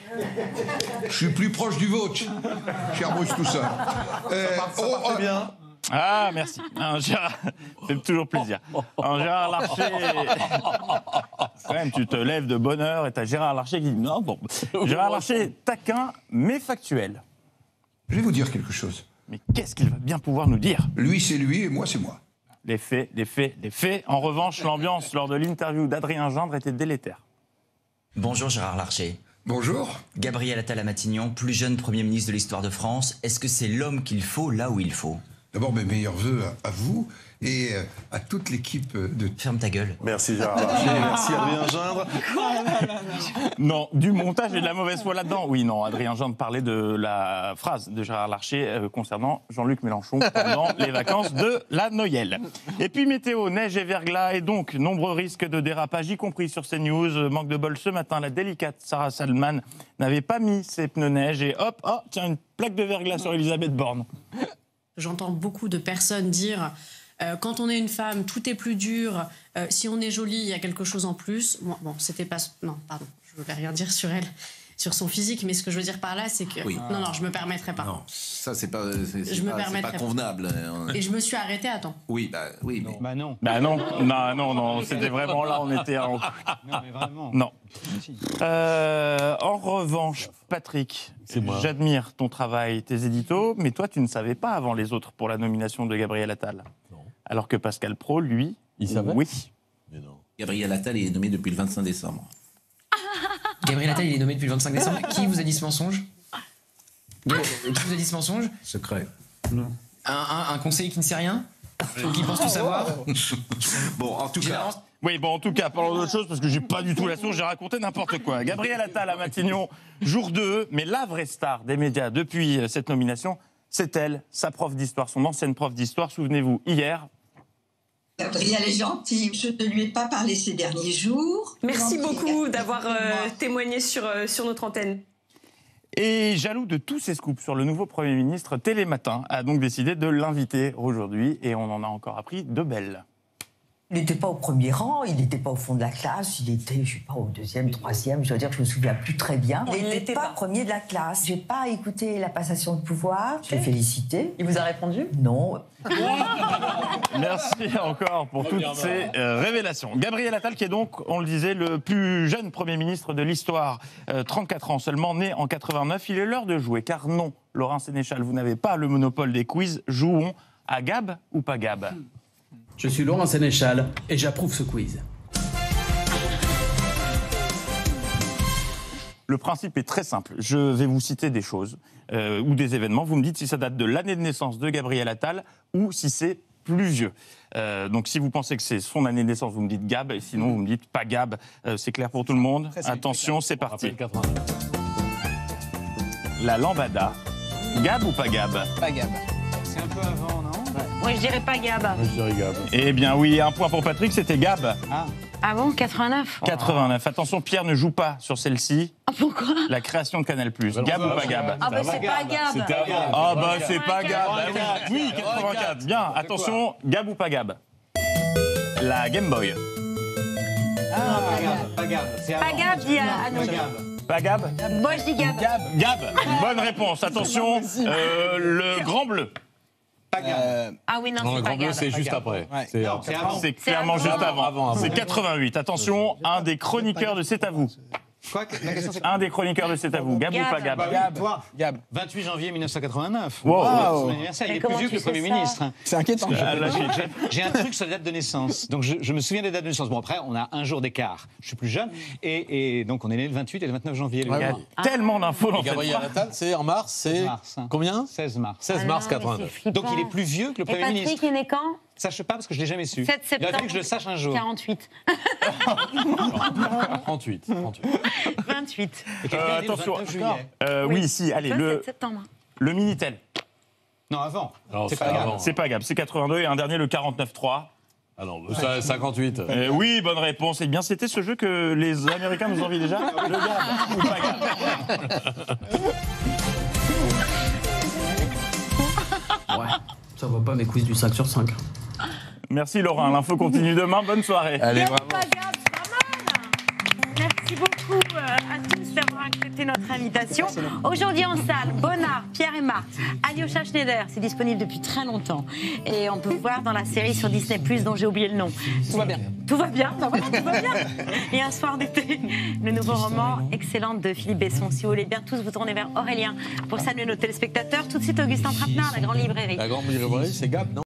Je suis plus proche du vôtre, cher Bruce Toussaint. Euh, ça part, ça part très bien. Ah, merci. Un Gérard... Ça fait toujours plaisir. Un Gérard Larcher... Quand même, tu te lèves de bonne heure et t'as Gérard Larcher qui dit non, bon. Gérard Larcher taquin, mais factuel. Je vais vous dire quelque chose. Mais qu'est-ce qu'il va bien pouvoir nous dire? Lui, c'est lui et moi, c'est moi. Les faits, les faits, les faits. En revanche, l'ambiance lors de l'interview d'Adrien Gendre était délétère. Bonjour Gérard Larcher. Bonjour. Gabriel Attal à Matignon, plus jeune Premier ministre de l'histoire de France. Est-ce que c'est l'homme qu'il faut là où il faut? D'abord, mes meilleurs voeux à, à vous et à toute l'équipe de... Ferme ta gueule. Merci Gérard Larcher, merci Adrien Gendre. Non, du montage et de la mauvaise foi là-dedans. Oui, non, Adrien Gendre parlait de la phrase de Gérard Larcher euh, concernant Jean-Luc Mélenchon pendant les vacances de la Noël. Et puis météo, neige et verglas et donc nombreux risques de dérapage, y compris sur CNews. Manque de bol ce matin, la délicate Sarah Salman n'avait pas mis ses pneus neige et hop, oh, tiens, une plaque de verglas sur Elisabeth Borne. J'entends beaucoup de personnes dire euh, quand on est une femme, tout est plus dur. Euh, si on est jolie, il y a quelque chose en plus. Bon, bon c'était pas. Non, pardon, je ne voulais rien dire sur elle, sur son physique, mais ce que je veux dire par là, c'est que. Oui. Non, non, je me permettrai pas. Non, ça, c'est pas, c'est, c'est Je me pas, c'est permettrai pas pas. convenable. Et je me suis arrêtée à temps. Oui, bah, oui, mais. Bah non. Bah non, non, non, non, c'était vraiment là, on était en. Non, mais vraiment. Non. Euh, en revanche, Patrick, j'admire ton travail, tes éditos, mais toi, tu ne savais pas avant les autres pour la nomination de Gabriel Attal. Non. Alors que Pascal Praud, lui, il savait. Oui. Mais non. Gabriel Attal est nommé depuis le vingt-cinq décembre. Gabriel Attal, il est nommé depuis le vingt-cinq décembre. Qui vous a dit ce mensonge? Qui vous a dit ce mensonge? Secret. Non. Un, un, un conseiller qui ne sait rien? Ou qui pense tout savoir? Bon, en tout cas... Oui, bon, en tout cas, parlons d'autre chose, parce que j'ai pas du tout la source, j'ai raconté n'importe quoi. Gabriel Attal à Matignon, jour deux, mais la vraie star des médias depuis cette nomination, c'est elle, sa prof d'histoire, son ancienne prof d'histoire. Souvenez-vous, hier... Gabriel est gentil, je ne lui ai pas parlé ces derniers jours. Merci beaucoup d'avoir euh, témoigné sur, euh, sur notre antenne. Et jaloux de tous ces scoops sur le nouveau Premier ministre, Télématin a donc décidé de l'inviter aujourd'hui, et on en a encore appris de belles. Il n'était pas au premier rang, il n'était pas au fond de la classe, il était, je sais pas, au deuxième, troisième, je dois dire que je me souviens plus très bien. Il n'était pas, pas premier de la classe. J'ai pas écouté la passation de pouvoir, je l'ai félicité. Il vous a répondu? Non. Merci encore pour toutes ces euh, révélations. Gabriel Attal, qui est donc, on le disait, le plus jeune Premier ministre de l'histoire, euh, trente-quatre ans seulement, né en quatre-vingt-neuf. Il est l'heure de jouer, car non, Laurent Sénéchal, vous n'avez pas le monopole des quiz. Jouons à Gab ou pas Gab? Je suis Laurent Sénéchal et j'approuve ce quiz. Le principe est très simple. Je vais vous citer des choses euh, ou des événements. Vous me dites si ça date de l'année de naissance de Gabriel Attal ou si c'est plus vieux. Euh, donc si vous pensez que c'est son année de naissance, vous me dites Gab, et sinon vous me dites pas Gab. Euh, c'est clair pour tout le monde? Attention, c'est parti. La lambada. Gab ou pas Gab? Pas Gab. C'est un peu avant, non? Moi, je dirais pas Gab. Je dirais Gab. Eh bien oui, un point pour Patrick, c'était Gab. Ah. Ah bon, quatre-vingt-neuf? quatre-vingt-neuf. Attention, Pierre ne joue pas sur celle-ci. Ah, pourquoi? La création de Canal+. Gab ou pas Gab? Ah bah c'est pas Gab. Ah bah c'est pas Gab. Oui, quatre-vingt-quatre. Bien, attention, Gab ou pas Gab? La Game Boy. Ah, pas Gab, pas Gab. Pas Gab, dit Anne. Pas Gab? Moi, je dis Gab. Gab. Gab. Bonne réponse. Attention, euh, le Grand Bleu. Pas Gab. Euh, Ah oui, non, Non, c'est le pas Grand Bleu, Gab. c'est juste après. C'est Non, c'est avant. C'est clairement juste avant. Avant, avant. C'est quatre-vingt-huit. Attention, un des chroniqueurs de C'est à vous. Quoi, la question, c'est Un des chroniqueurs de C'est à vous. Gab, Gab. ou pas Gab? Gab. Toi, Gab. vingt-huit janvier mille neuf cent quatre-vingt-neuf. Wow. Son anniversaire, il Mais est plus comment vieux que tu le Premier sais ça? ministre. hein. C'est inquiétant. Ah, là, j'ai- J'ai- J'ai un truc sur les dates de naissance. Donc je, je me souviens des dates de naissance. Bon, après, on a un jour d'écart. Je suis plus jeune. Et, et donc, on est né le vingt-huit et le vingt-neuf janvier. le Il y a gars. tellement d'infos dans cette Gabriel phrase. Attal, c'est en mars, c'est Mars, hein. combien? seize mars. seize Ah mars non, mais quatre-vingt-neuf. c'est flippant. Donc, il est plus vieux que le Et Premier Patrick, ministre. il est né quand? Sache pas parce que je l'ai jamais su. sept Il septembre. aurait fallu que je le sache un jour. quarante-huit. trente-huit. trente-huit. vingt-huit. Et quelqu'un Euh, est né le attention. vingt-neuf juillet. Euh, oui, si, allez, Ça, le, sept septembre. le Minitel. Non, avant. Non, C'est c'est pas grave. avant. C'est pas Gab, c'est quatre-vingt-deux et un dernier, le quarante-neuf trois. Ah non, ça, cinquante-huit. Euh, oui, bonne réponse. Eh bien, c'était ce jeu que les Américains nous envient déjà. Le Gab ou pas Gab? Ouais, ça va pas mes quiz du cinq sur cinq. Merci Laurent, l'info continue demain. Bonne soirée. Allez, Gab ou bravo. pas Gab, c'est pas mal. Merci beaucoup euh, à tous d'avoir accepté notre invitation. Aujourd'hui en salle, Bonnard, Pierre et Marc, Alyosha Schneider, c'est disponible depuis très longtemps. Et on peut voir dans la série sur Disney plus, dont j'ai oublié le nom. Tout va bien. Tout va bien, ben voilà, tout va bien. Et un soir d'été, le nouveau roman excellent de Philippe Besson. Si vous voulez bien tous vous tourner vers Aurélien pour saluer nos téléspectateurs. Tout de suite, Augustin Trapenard, la grande librairie. La grande librairie, c'est Gab, non?